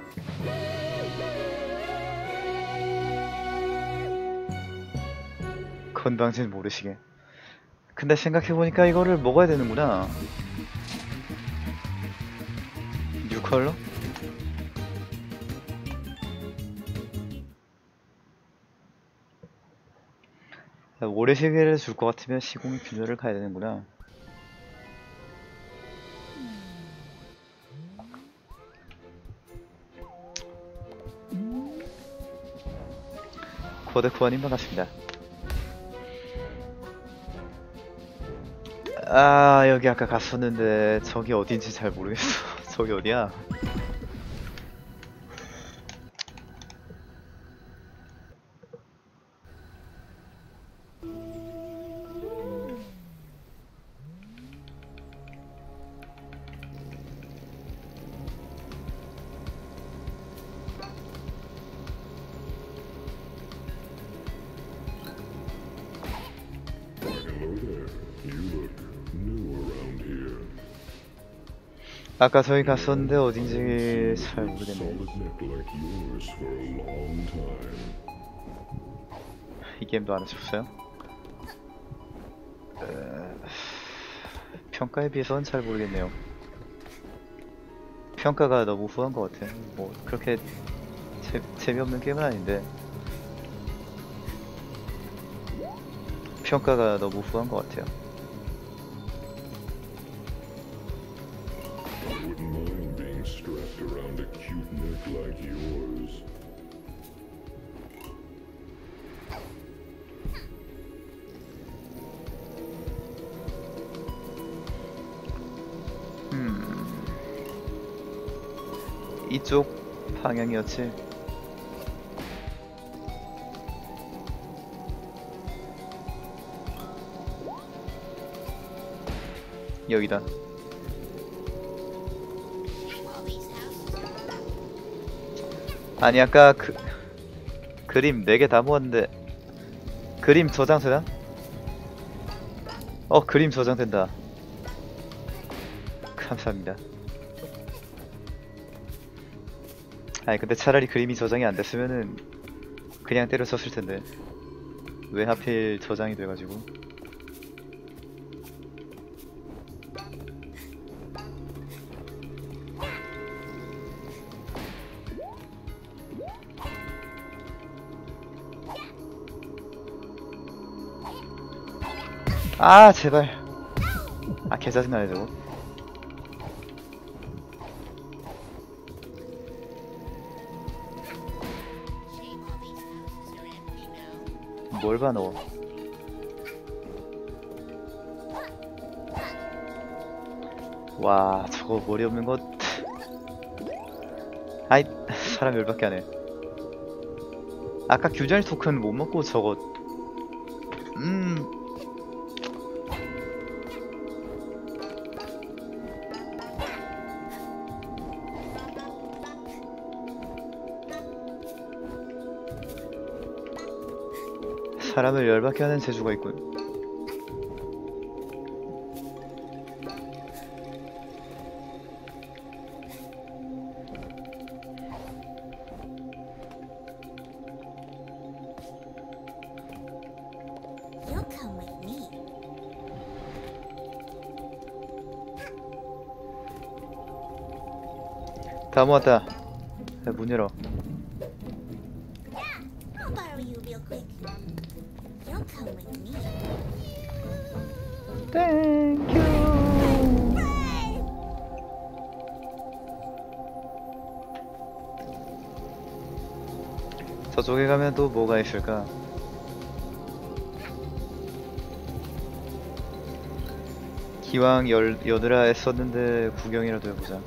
건방진 모르시게. 근데 생각해보니까 이거를 먹어야 되는구나. 뉴컬러? 오래 시계를 줄 것 같으면 시공의 균열을 가야 되는구나. 코드 구원님 반갑습니다. 아 여기 아까 갔었는데 저기 어딘지 잘 모르겠어. 저기 어디야? 아까 저기 갔었는데 어딘지 잘 모르겠네. Solid neck like yours for a long time. 이 게임도 안 하셨어요? 어... 평가에 비해서는 잘 모르겠네요. 평가가 너무 후한 것 같아. 뭐 그렇게 재, 재미없는 게임은 아닌데 평가가 너무 후한 것 같아요. I wouldn't mind being strapped around a cute neck like yours. 이쪽 방향이었지. 여기다. All these houses are 아니 아까 그 그림 네 개 다 모았는데 그림 저장되나? 어 그림 저장된다. 감사합니다. 아니 근데 차라리 그림이 저장이 안 됐으면은 그냥 때려쳤을 텐데 왜 하필 저장이 돼가지고. 아 제발. 아 개짜증나네 저거. shame all these houses are empty now. 뭘 봐 너. 와 저거 머리 없는 것. 아이 사람 열받게 하네. 아까 균열 토큰 못 먹고 저거. 음. 사람을 열받게 하는 재주가 있군. You'll come with me. 다 모았다. 야, 문 열어. I'll borrow you real quick. You'll come with me. 땡큐. 저쪽에 가면 또 뭐가 있을까? 기왕 열, 여드라 했었는데 구경이라도 해보자.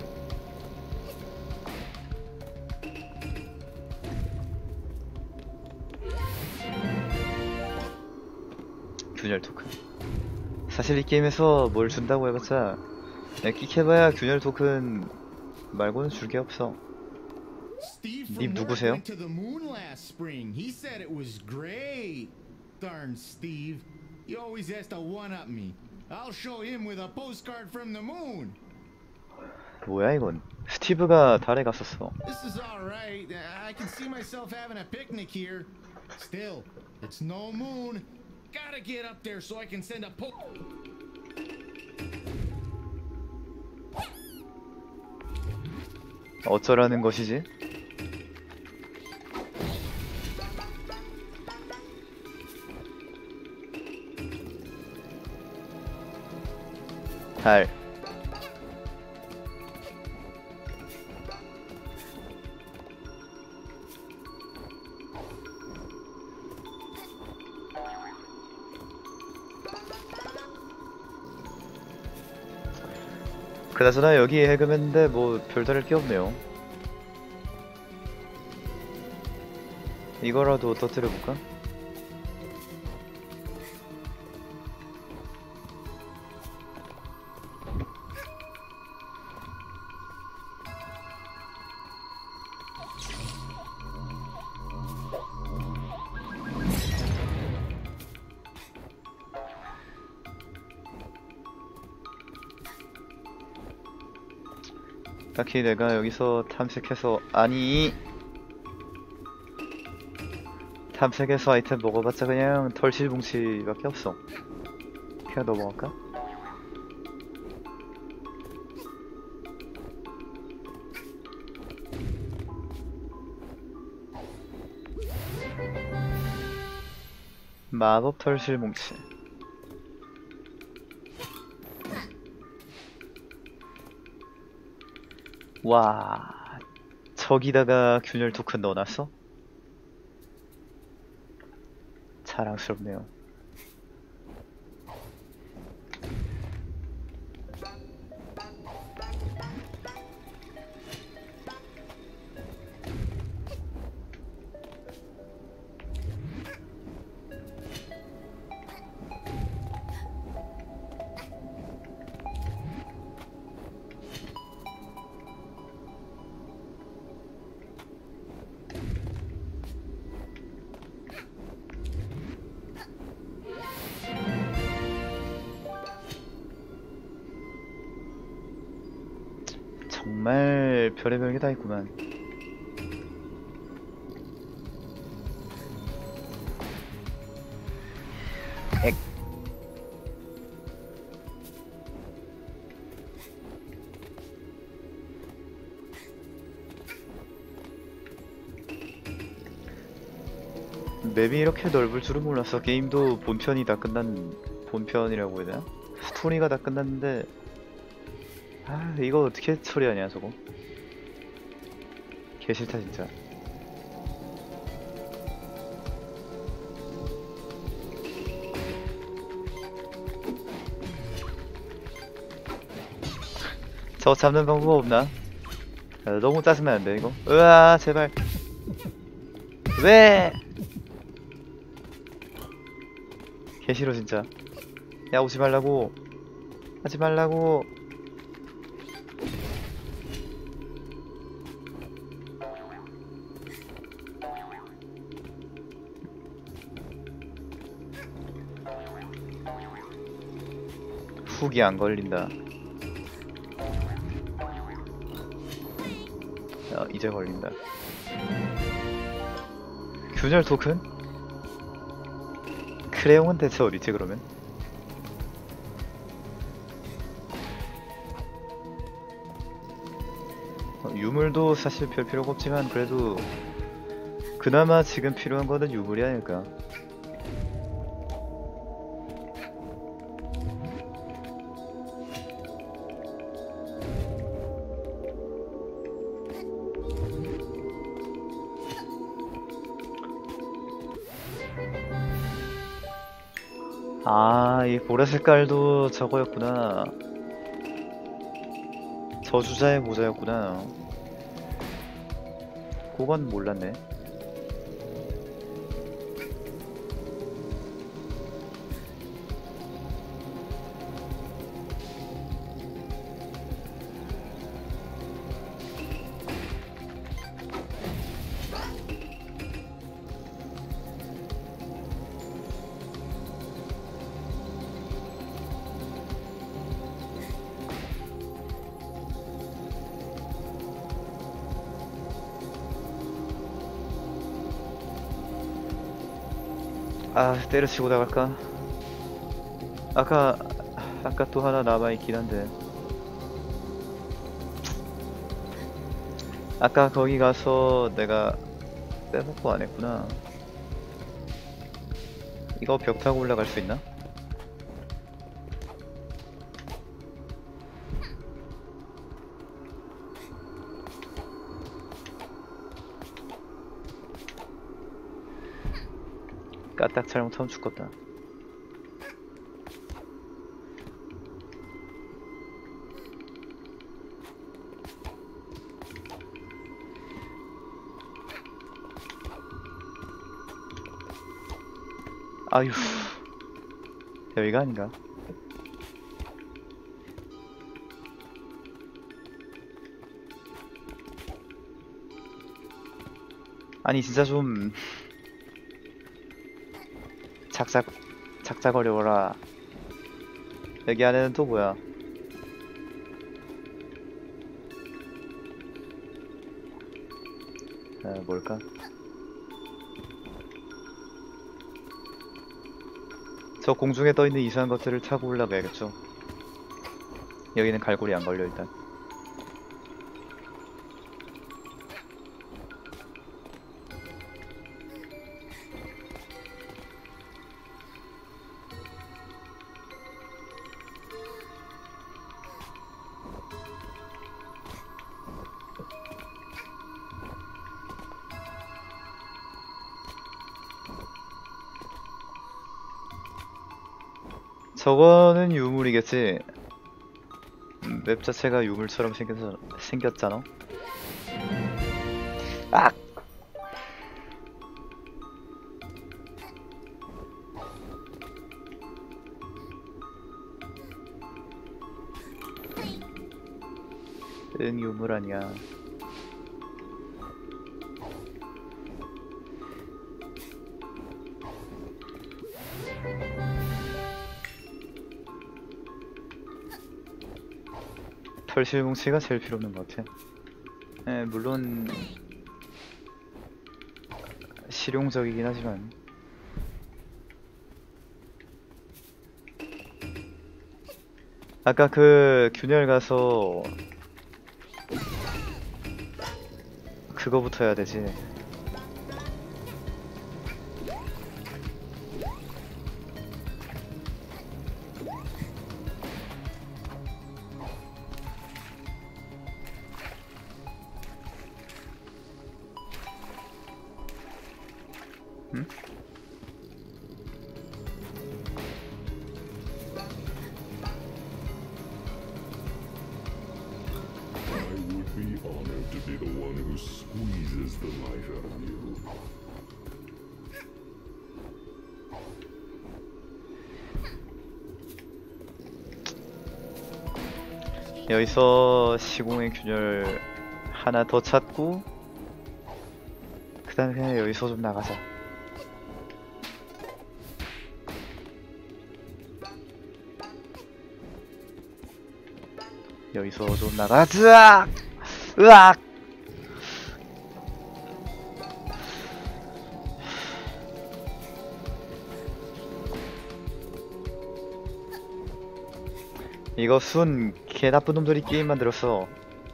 균열 토큰. 사실 이 게임에서 뭘 준다고 해봤자 그냥 끽해봐야 균열 토큰 말고는 줄 게 없어. Steve 님 from work 누구세요? went to the moon last spring. He said it was great. Darn Steve. He always has to one-up me. I'll show him with a postcard from the moon. 뭐야 이건. 스티브가 달에 갔었어. This is all right. I can see myself having a picnic here. Still, it's no moon. Gotta get up there so I can send a po- 어쩌라는 것이지? 달. 그나저나 여기 해금했는데 뭐 별다를 게 없네요. 이거라도 터뜨려볼까? 딱히 내가 여기서 탐색해서 아니 탐색해서 아이템 먹어봤자 그냥 털실뭉치밖에 없어. 그냥 넘어갈까? 마법 털실 뭉치. 와, 저기다가 균열 토큰 넣어놨어? 자랑스럽네요. 정말 별의별 게 다 있구만. 액. 맵이 이렇게 넓을 줄은 몰랐어. 게임도 본편이 다 끝난, 본편이라고 해야 되나? 스토리가 다 끝났는데, 아, 이거 어떻게 처리하냐 저거. 개 싫다 진짜. 저 잡는 방법 없나? 아, 너무 짜증나는데 이거. 으아 제발. 왜? 개 싫어 진짜. 야 오지 말라고. 하지 말라고. 훅이 안 걸린다. 야, 이제 걸린다. 균열 토큰? 크레용은 대체 어디지 그러면? 어, 유물도 사실 별 필요가 없지만 그래도 그나마 지금 필요한 거는 유물이 아닐까. 아, 이 보라 색깔도 저거였구나. 저주자의 모자였구나. 그건 몰랐네. 아, 때려치고 나갈까? 아까, 아까 또 하나 남아있긴 한데. 아까 거기 가서 내가 빼먹고 안 했구나. 이거 벽 타고 올라갈 수 있나? 까딱 잘못하면 죽겠다. 아휴, 여기가 아닌가? 아니 진짜 좀 작작 작작어려워라. 여기 안에는 또 뭐야? 아, 뭘까? 저 공중에 떠있는 이상한 것들을 타고 올라가야겠죠. 여기는 갈고리 안 걸려 일단. 저거는 유물이겠지. 음, 맵 자체가 유물처럼 생겼, 생겼잖아. 아! 응, 유물 아니야. 털실뭉치가 제일 필요 없는 것 같아. 에, 물론 실용적이긴 하지만 아까 그 균열 가서 그거부터 해야 되지. 응? I would be honored to be the one who squeezes the life out of you. 여기서 시공의 균열 하나 더 찾고 그 다음에 그냥 여기서 좀 나가자. 여기서 좀 나가자. 으악! 이거 순 개 나쁜 놈들이 게임 만들었어.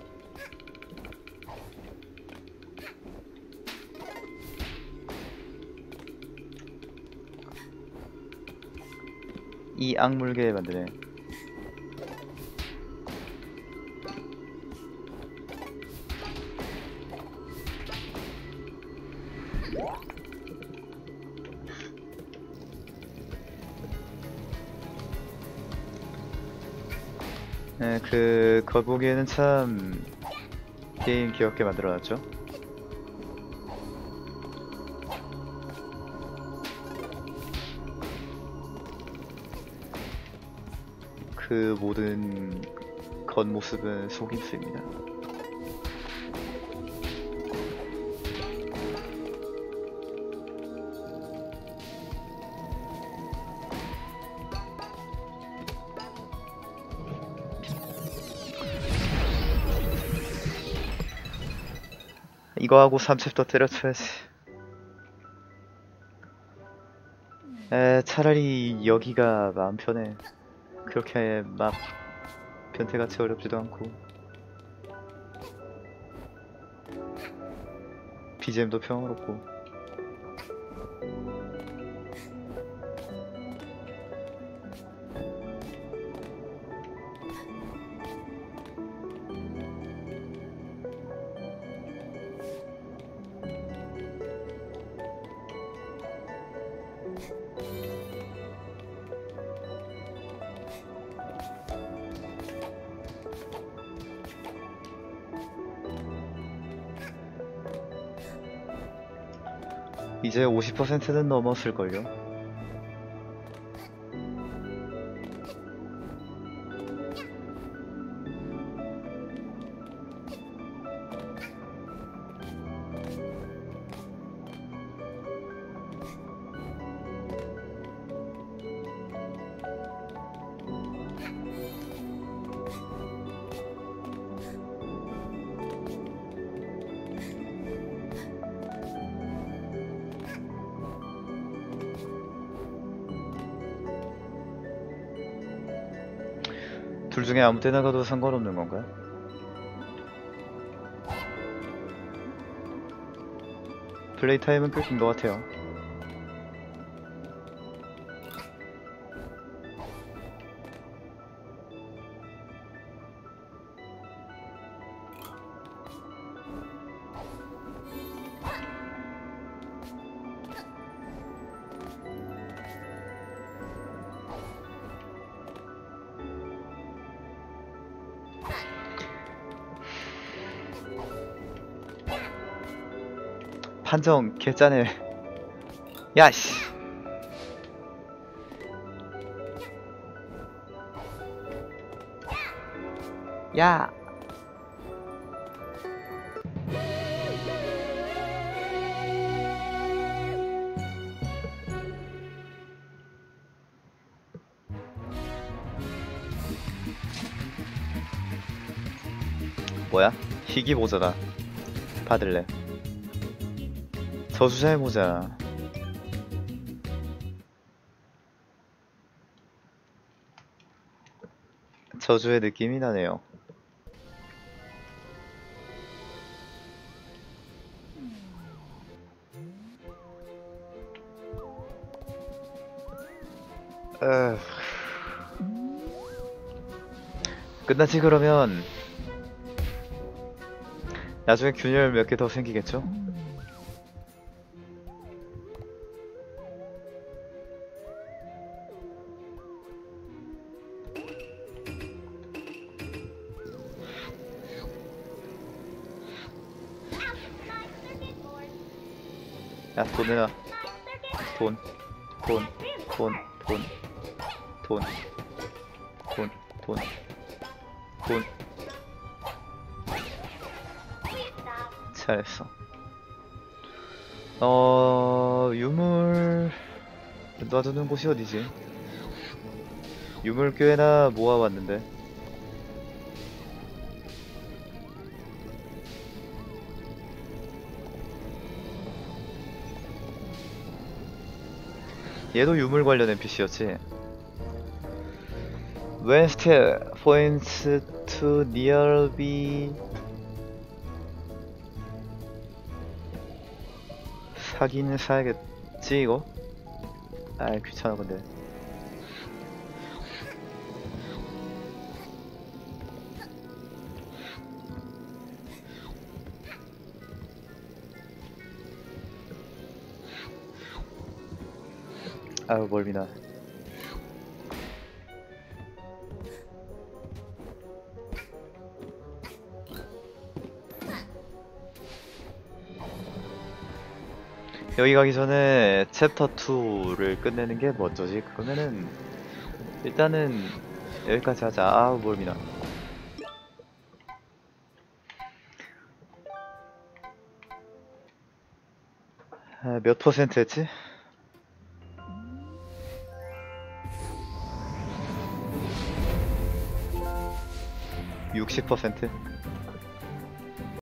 이 악물게 만드네. 네, 그 거북이는 참 게임 귀엽게 만들어놨죠. 그 모든 겉모습은 속임수입니다. 이거 하고 삼 챕터 때려쳐야지. 에, 차라리 여기가 마음 편해. 그렇게 막 변태같이 어렵지도 않고 비지엠도 평화롭고. 이제 오십 퍼센트는 넘었을걸요. 둘 중에 아무 때나 가도 상관없는 건가요? 플레이 타임은 꽤 긴 것 같아요. 판정 개짜네. 야씨. 야. 뭐야? 희귀 모자다. 받을래. 저주자의 모자. 저주의 느낌이 나네요. 어... 끝났지 그러면. 나중에 균열 몇 개 더 생기겠죠? 야, 돈 내놔. 돈. 돈. 돈. 돈. 돈. 돈. 돈. 돈. 잘했어. 어... 유물... 놔두는 곳이 어디지? 유물 꽤나 모아왔는데. 얘도 유물 관련 엔피씨였지. When still points to nearby. 사기는 사야겠지 이거? 아이 귀찮아 근데. 아유 멀미나. 여기 가기 전에 챕터 이를 끝내는 게 먼저지. 그러면은 일단은 여기까지 하자. 아우 멀미나. 아, 몇 퍼센트 했지? 육십 퍼센트?